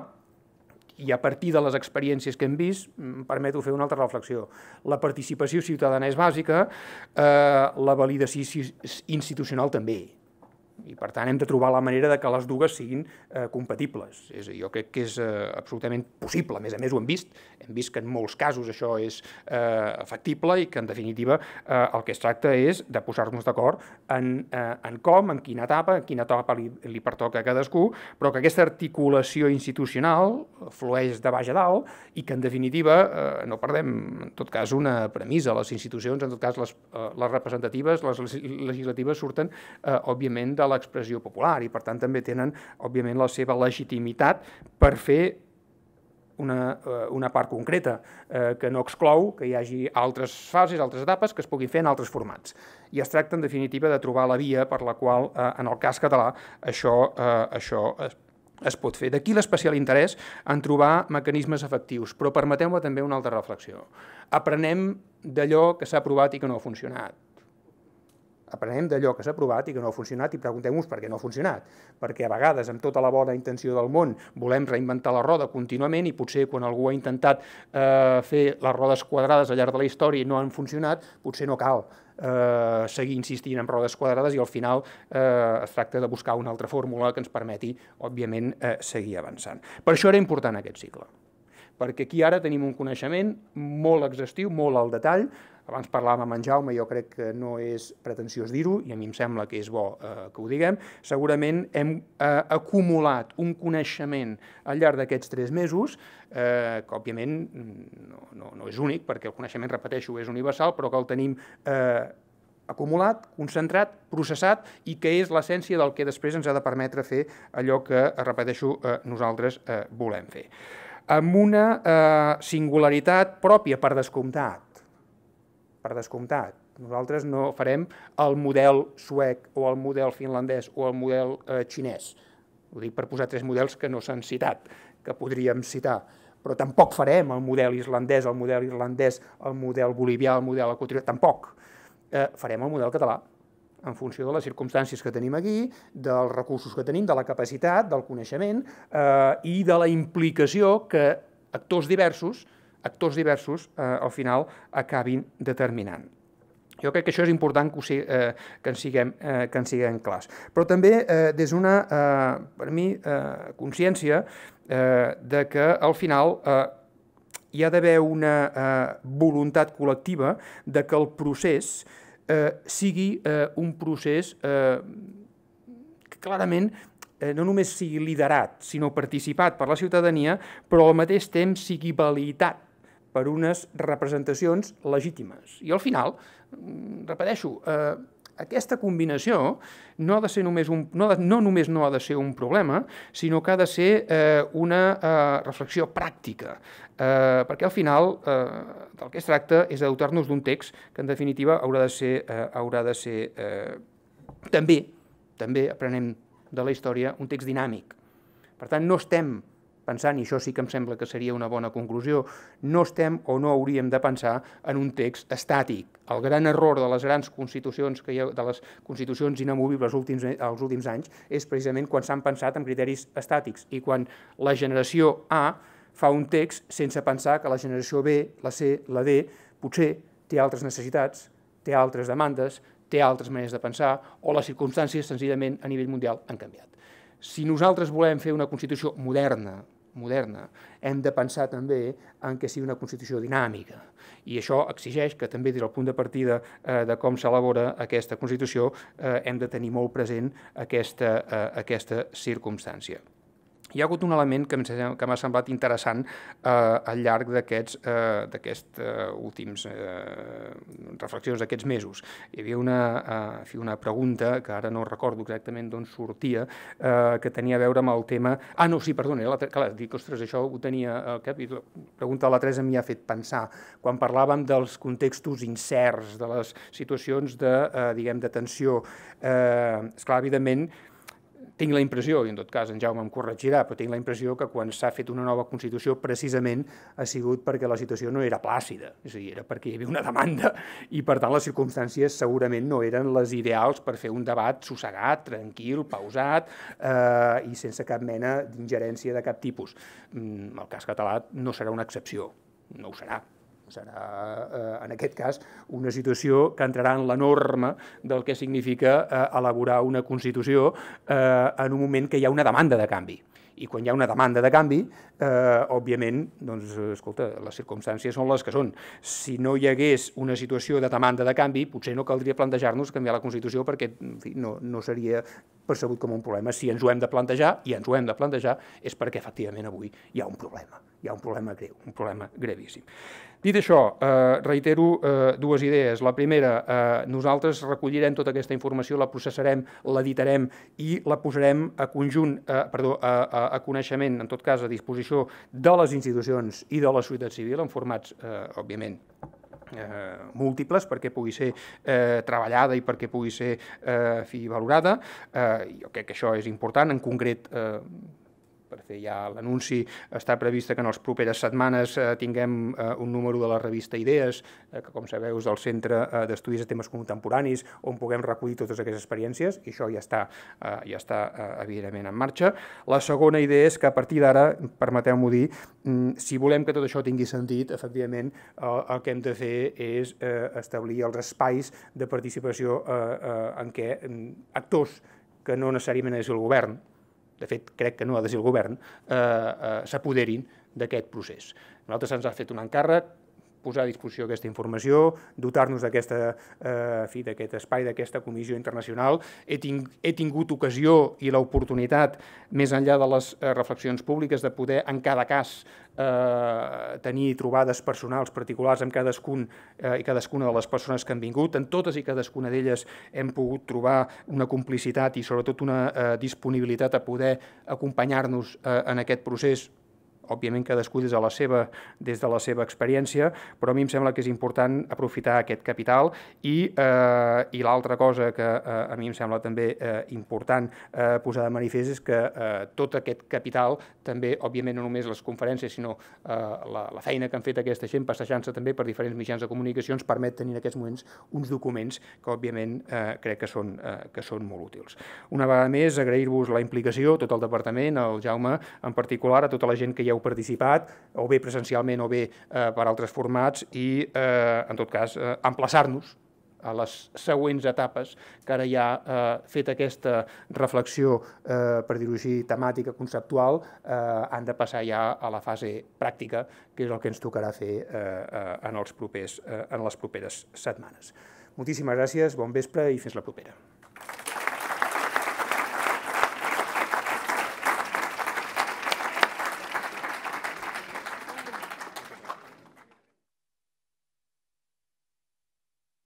i a partir de les experiències que hem vist, em permeto fer una altra reflexió. La participació ciutadana és bàsica, eh, la validació institucional també. I, per tant, hem de trobar la manera de que les dues siguin eh, compatibles. És a dir, jo crec que és eh, absolutament possible. A més a més, ho hem vist. Hem vist que en molts casos això és eh, factible i que, en definitiva, eh, el que es tracta és de posar-nos d'acord en, eh, en com, en quina etapa, en quina etapa li, li pertoca a cadascú, però que aquesta articulació institucional flueix de baix a dalt i que, en definitiva, eh, no perdem, en tot cas, una premissa. Les institucions, en tot cas, les, eh, les representatives, les legislatives, surten, eh, òbviament, de l'expressió popular i, per tant, també tenen, òbviament, la seva legitimitat per fer una, una part concreta, eh, que no exclou que hi hagi altres fases, altres etapes que es puguin fer en altres formats. I es tracta, en definitiva, de trobar la via per la qual, eh, en el cas català, això, eh, això es, es pot fer. D'aquí l'especial interès en trobar mecanismes efectius, però permeteu-me també una altra reflexió. Aprenem d'allò que s'ha provat i que no ha funcionat. Aprenem d'allò que s'ha provat i que no ha funcionat i preguntem-nos per què no ha funcionat. Perquè a vegades, amb tota la bona intenció del món, volem reinventar la roda contínuament i potser quan algú ha intentat eh, fer les rodes quadrades al llarg de la història i no han funcionat, potser no cal eh, seguir insistint en rodes quadrades i al final eh, es tracta de buscar una altra fórmula que ens permeti, òbviament, eh, seguir avançant. Per això era important aquest cicle. Perquè aquí ara tenim un coneixement molt exhaustiu, molt al detall. Abans parlàvem amb en Jaume, jo crec que no és pretensiós dir-ho, i a mi em sembla que és bo eh, que ho diguem. Segurament hem eh, acumulat un coneixement al llarg d'aquests tres mesos, eh, que òbviament no, no, no és únic, perquè el coneixement, repeteixo, és universal, però que el tenim eh, acumulat, concentrat, processat, i que és l'essència del que després ens ha de permetre fer allò que, repeteixo, eh, nosaltres eh, volem fer. Amb una eh, singularitat pròpia, per descomptat, per descomptat. Nosaltres no farem el model suec o el model finlandès o el model eh, xinès. Ho dic per posar tres models que no s'han citat, que podríem citar. Però tampoc farem el model islandès, el model irlandès, el model bolivià, el model equatorià, tampoc. Eh, farem el model català, en funció de les circumstàncies que tenim aquí, dels recursos que tenim, de la capacitat, del coneixement eh, i de la implicació que actors diversos actors diversos, eh, al final, acabin determinant. Jo crec que això és important que, ho sigui, eh, que, en siguem, eh, que en siguem clars. Però també eh, des d'una, eh, per mi, eh, consciència eh, de que, al final, eh, hi ha d'haver una eh, voluntat col·lectiva de que el procés eh, sigui eh, un procés eh, que clarament no només sigui liderat, sinó participat per la ciutadania, però al mateix temps sigui validat per unes representacions legítimes. I al final, repeteixo, aquesta combinació no ha de ser només un, no, no només no ha de ser un problema, sinó que ha de ser eh, una eh, reflexió pràctica, eh, perquè al final eh, del que es tracta és de dotar-nos d'un text que en definitiva haurà de ser, eh, haurà de ser eh, també, també aprenem de la història, un text dinàmic. Per tant, no estem pensant, i això sí que em sembla que seria una bona conclusió, no estem o no hauríem de pensar en un text estàtic. El gran error de les grans constitucions, que hi ha, de les constitucions inamovibles últims, els últims anys, és precisament quan s'han pensat en criteris estàtics i quan la generació A fa un text sense pensar que la generació B, la C, la D, potser té altres necessitats, té altres demandes, té altres maneres de pensar, o les circumstàncies senzillament a nivell mundial han canviat. Si nosaltres volem fer una Constitució moderna, moderna, hem de pensar també en que sigui una Constitució dinàmica. I això exigeix que també des del punt de partida eh, de com s'elabora aquesta Constitució eh, hem de tenir molt present aquesta, eh, aquesta circumstància. Hi ha hagut un element que m'ha semblat interessant eh, al llarg d'aquests eh, d'aquests eh, últims eh, reflexions d'aquests mesos. Hi havia una, eh, una pregunta, que ara no recordo exactament d'on sortia, eh, que tenia a veure amb el tema... Ah, no, sí, perdona, la, clar, dic, ostres, això ho tenia al cap, i la pregunta de la Teresa m'hi ha fet pensar. Quan parlàvem dels contextos incerts, de les situacions de, eh, diguem, de tensió, eh, esclar, evidentment, tinc la impressió, i en tot cas en Jaume em corregirà, però tinc la impressió que quan s'ha fet una nova Constitució precisament ha sigut perquè la situació no era plàcida, és a dir, era perquè hi havia una demanda i per tant les circumstàncies segurament no eren les ideals per fer un debat sossegat, tranquil, pausat eh, i sense cap mena d'ingerència de cap tipus. El cas català no serà una excepció, no ho serà. Serà, eh, en aquest cas, una situació que entrarà en la norma del que significa eh, elaborar una Constitució eh, en un moment que hi ha una demanda de canvi. I quan hi ha una demanda de canvi, eh, òbviament, doncs, escolta, les circumstàncies són les que són. Si no hi hagués una situació de demanda de canvi, potser no caldria plantejar-nos canviar la Constitució perquè en fi, no, no seria percebut com un problema. Si ens ho hem de plantejar, i ens ho hem de plantejar, és perquè efectivament avui hi ha un problema. Hi ha un problema greu, un problema gravíssim. Dit això, eh, reitero eh, dues idees. La primera, eh, nosaltres recollirem tota aquesta informació, la processarem, l'editarem i la posarem a conjunt, eh, perdó, a, a, a coneixement, en tot cas a disposició de les institucions i de la societat civil en formats, eh, òbviament, Eh, múltiples perquè pugui ser eh, treballada i perquè pugui ser eh, fi, valorada. Eh, jo crec que això és important. En concret, eh, per fer ja l'anunci, està prevista que en les properes setmanes eh, tinguem eh, un número de la revista Idees, eh, que com sabeu és del Centre eh, d'Estudis de Temes Contemporanis, on puguem recollir totes aquestes experiències, i això ja està, eh, ja està eh, evidentment en marxa. La segona idea és que a partir d'ara, permeteu-m'ho dir, mm, si volem que tot això tingui sentit, efectivament, eh, el que hem de fer és eh, establir els espais de participació eh, eh, en què mm, actors que no necessàriament ha de ser el govern, de fet, crec que no ha de ser el govern, eh, eh, s'apoderin d'aquest procés. Nosaltres ens ha fet un encàrrec, posar a disposició aquesta informació, dotar-nos d'aquest eh, espai, d'aquesta comissió internacional. He, ting he tingut ocasió i l'oportunitat, més enllà de les eh, reflexions públiques, de poder, en cada cas, eh, tenir trobades personals particulars amb cadascun eh, i cadascuna de les persones que han vingut. En totes i cadascuna d'elles hem pogut trobar una complicitat i sobretot una eh, disponibilitat a poder acompanyar-nos eh, en aquest procés, òbviament cadascú des de la seva, des de la seva experiència, però a mi em sembla que és important aprofitar aquest capital i, eh, i l'altra cosa que eh, a mi em sembla també eh, important eh, posar de manifest és que eh, tot aquest capital, també, òbviament, no només les conferències, sinó eh, la, la feina que han fet aquesta gent passejant-se també per diferents mitjans de comunicació ens permet tenir en aquests moments uns documents que, òbviament, eh, crec que són, eh, que són molt útils. Una vegada més, agrair-vos la implicació, tot el departament, el Jaume en particular, a tota la gent que hi heu participat, o bé presencialment o bé eh, per altres formats, i eh, en tot cas eh, emplaçar-nos a les següents etapes que ara ja eh, fet aquesta reflexió, eh, per dir-ho així, temàtica, conceptual, eh, han de passar ja a la fase pràctica, que és el que ens tocarà fer eh, eh, en, els propers, eh, en les properes setmanes. Moltíssimes gràcies, bon vespre i fins la propera.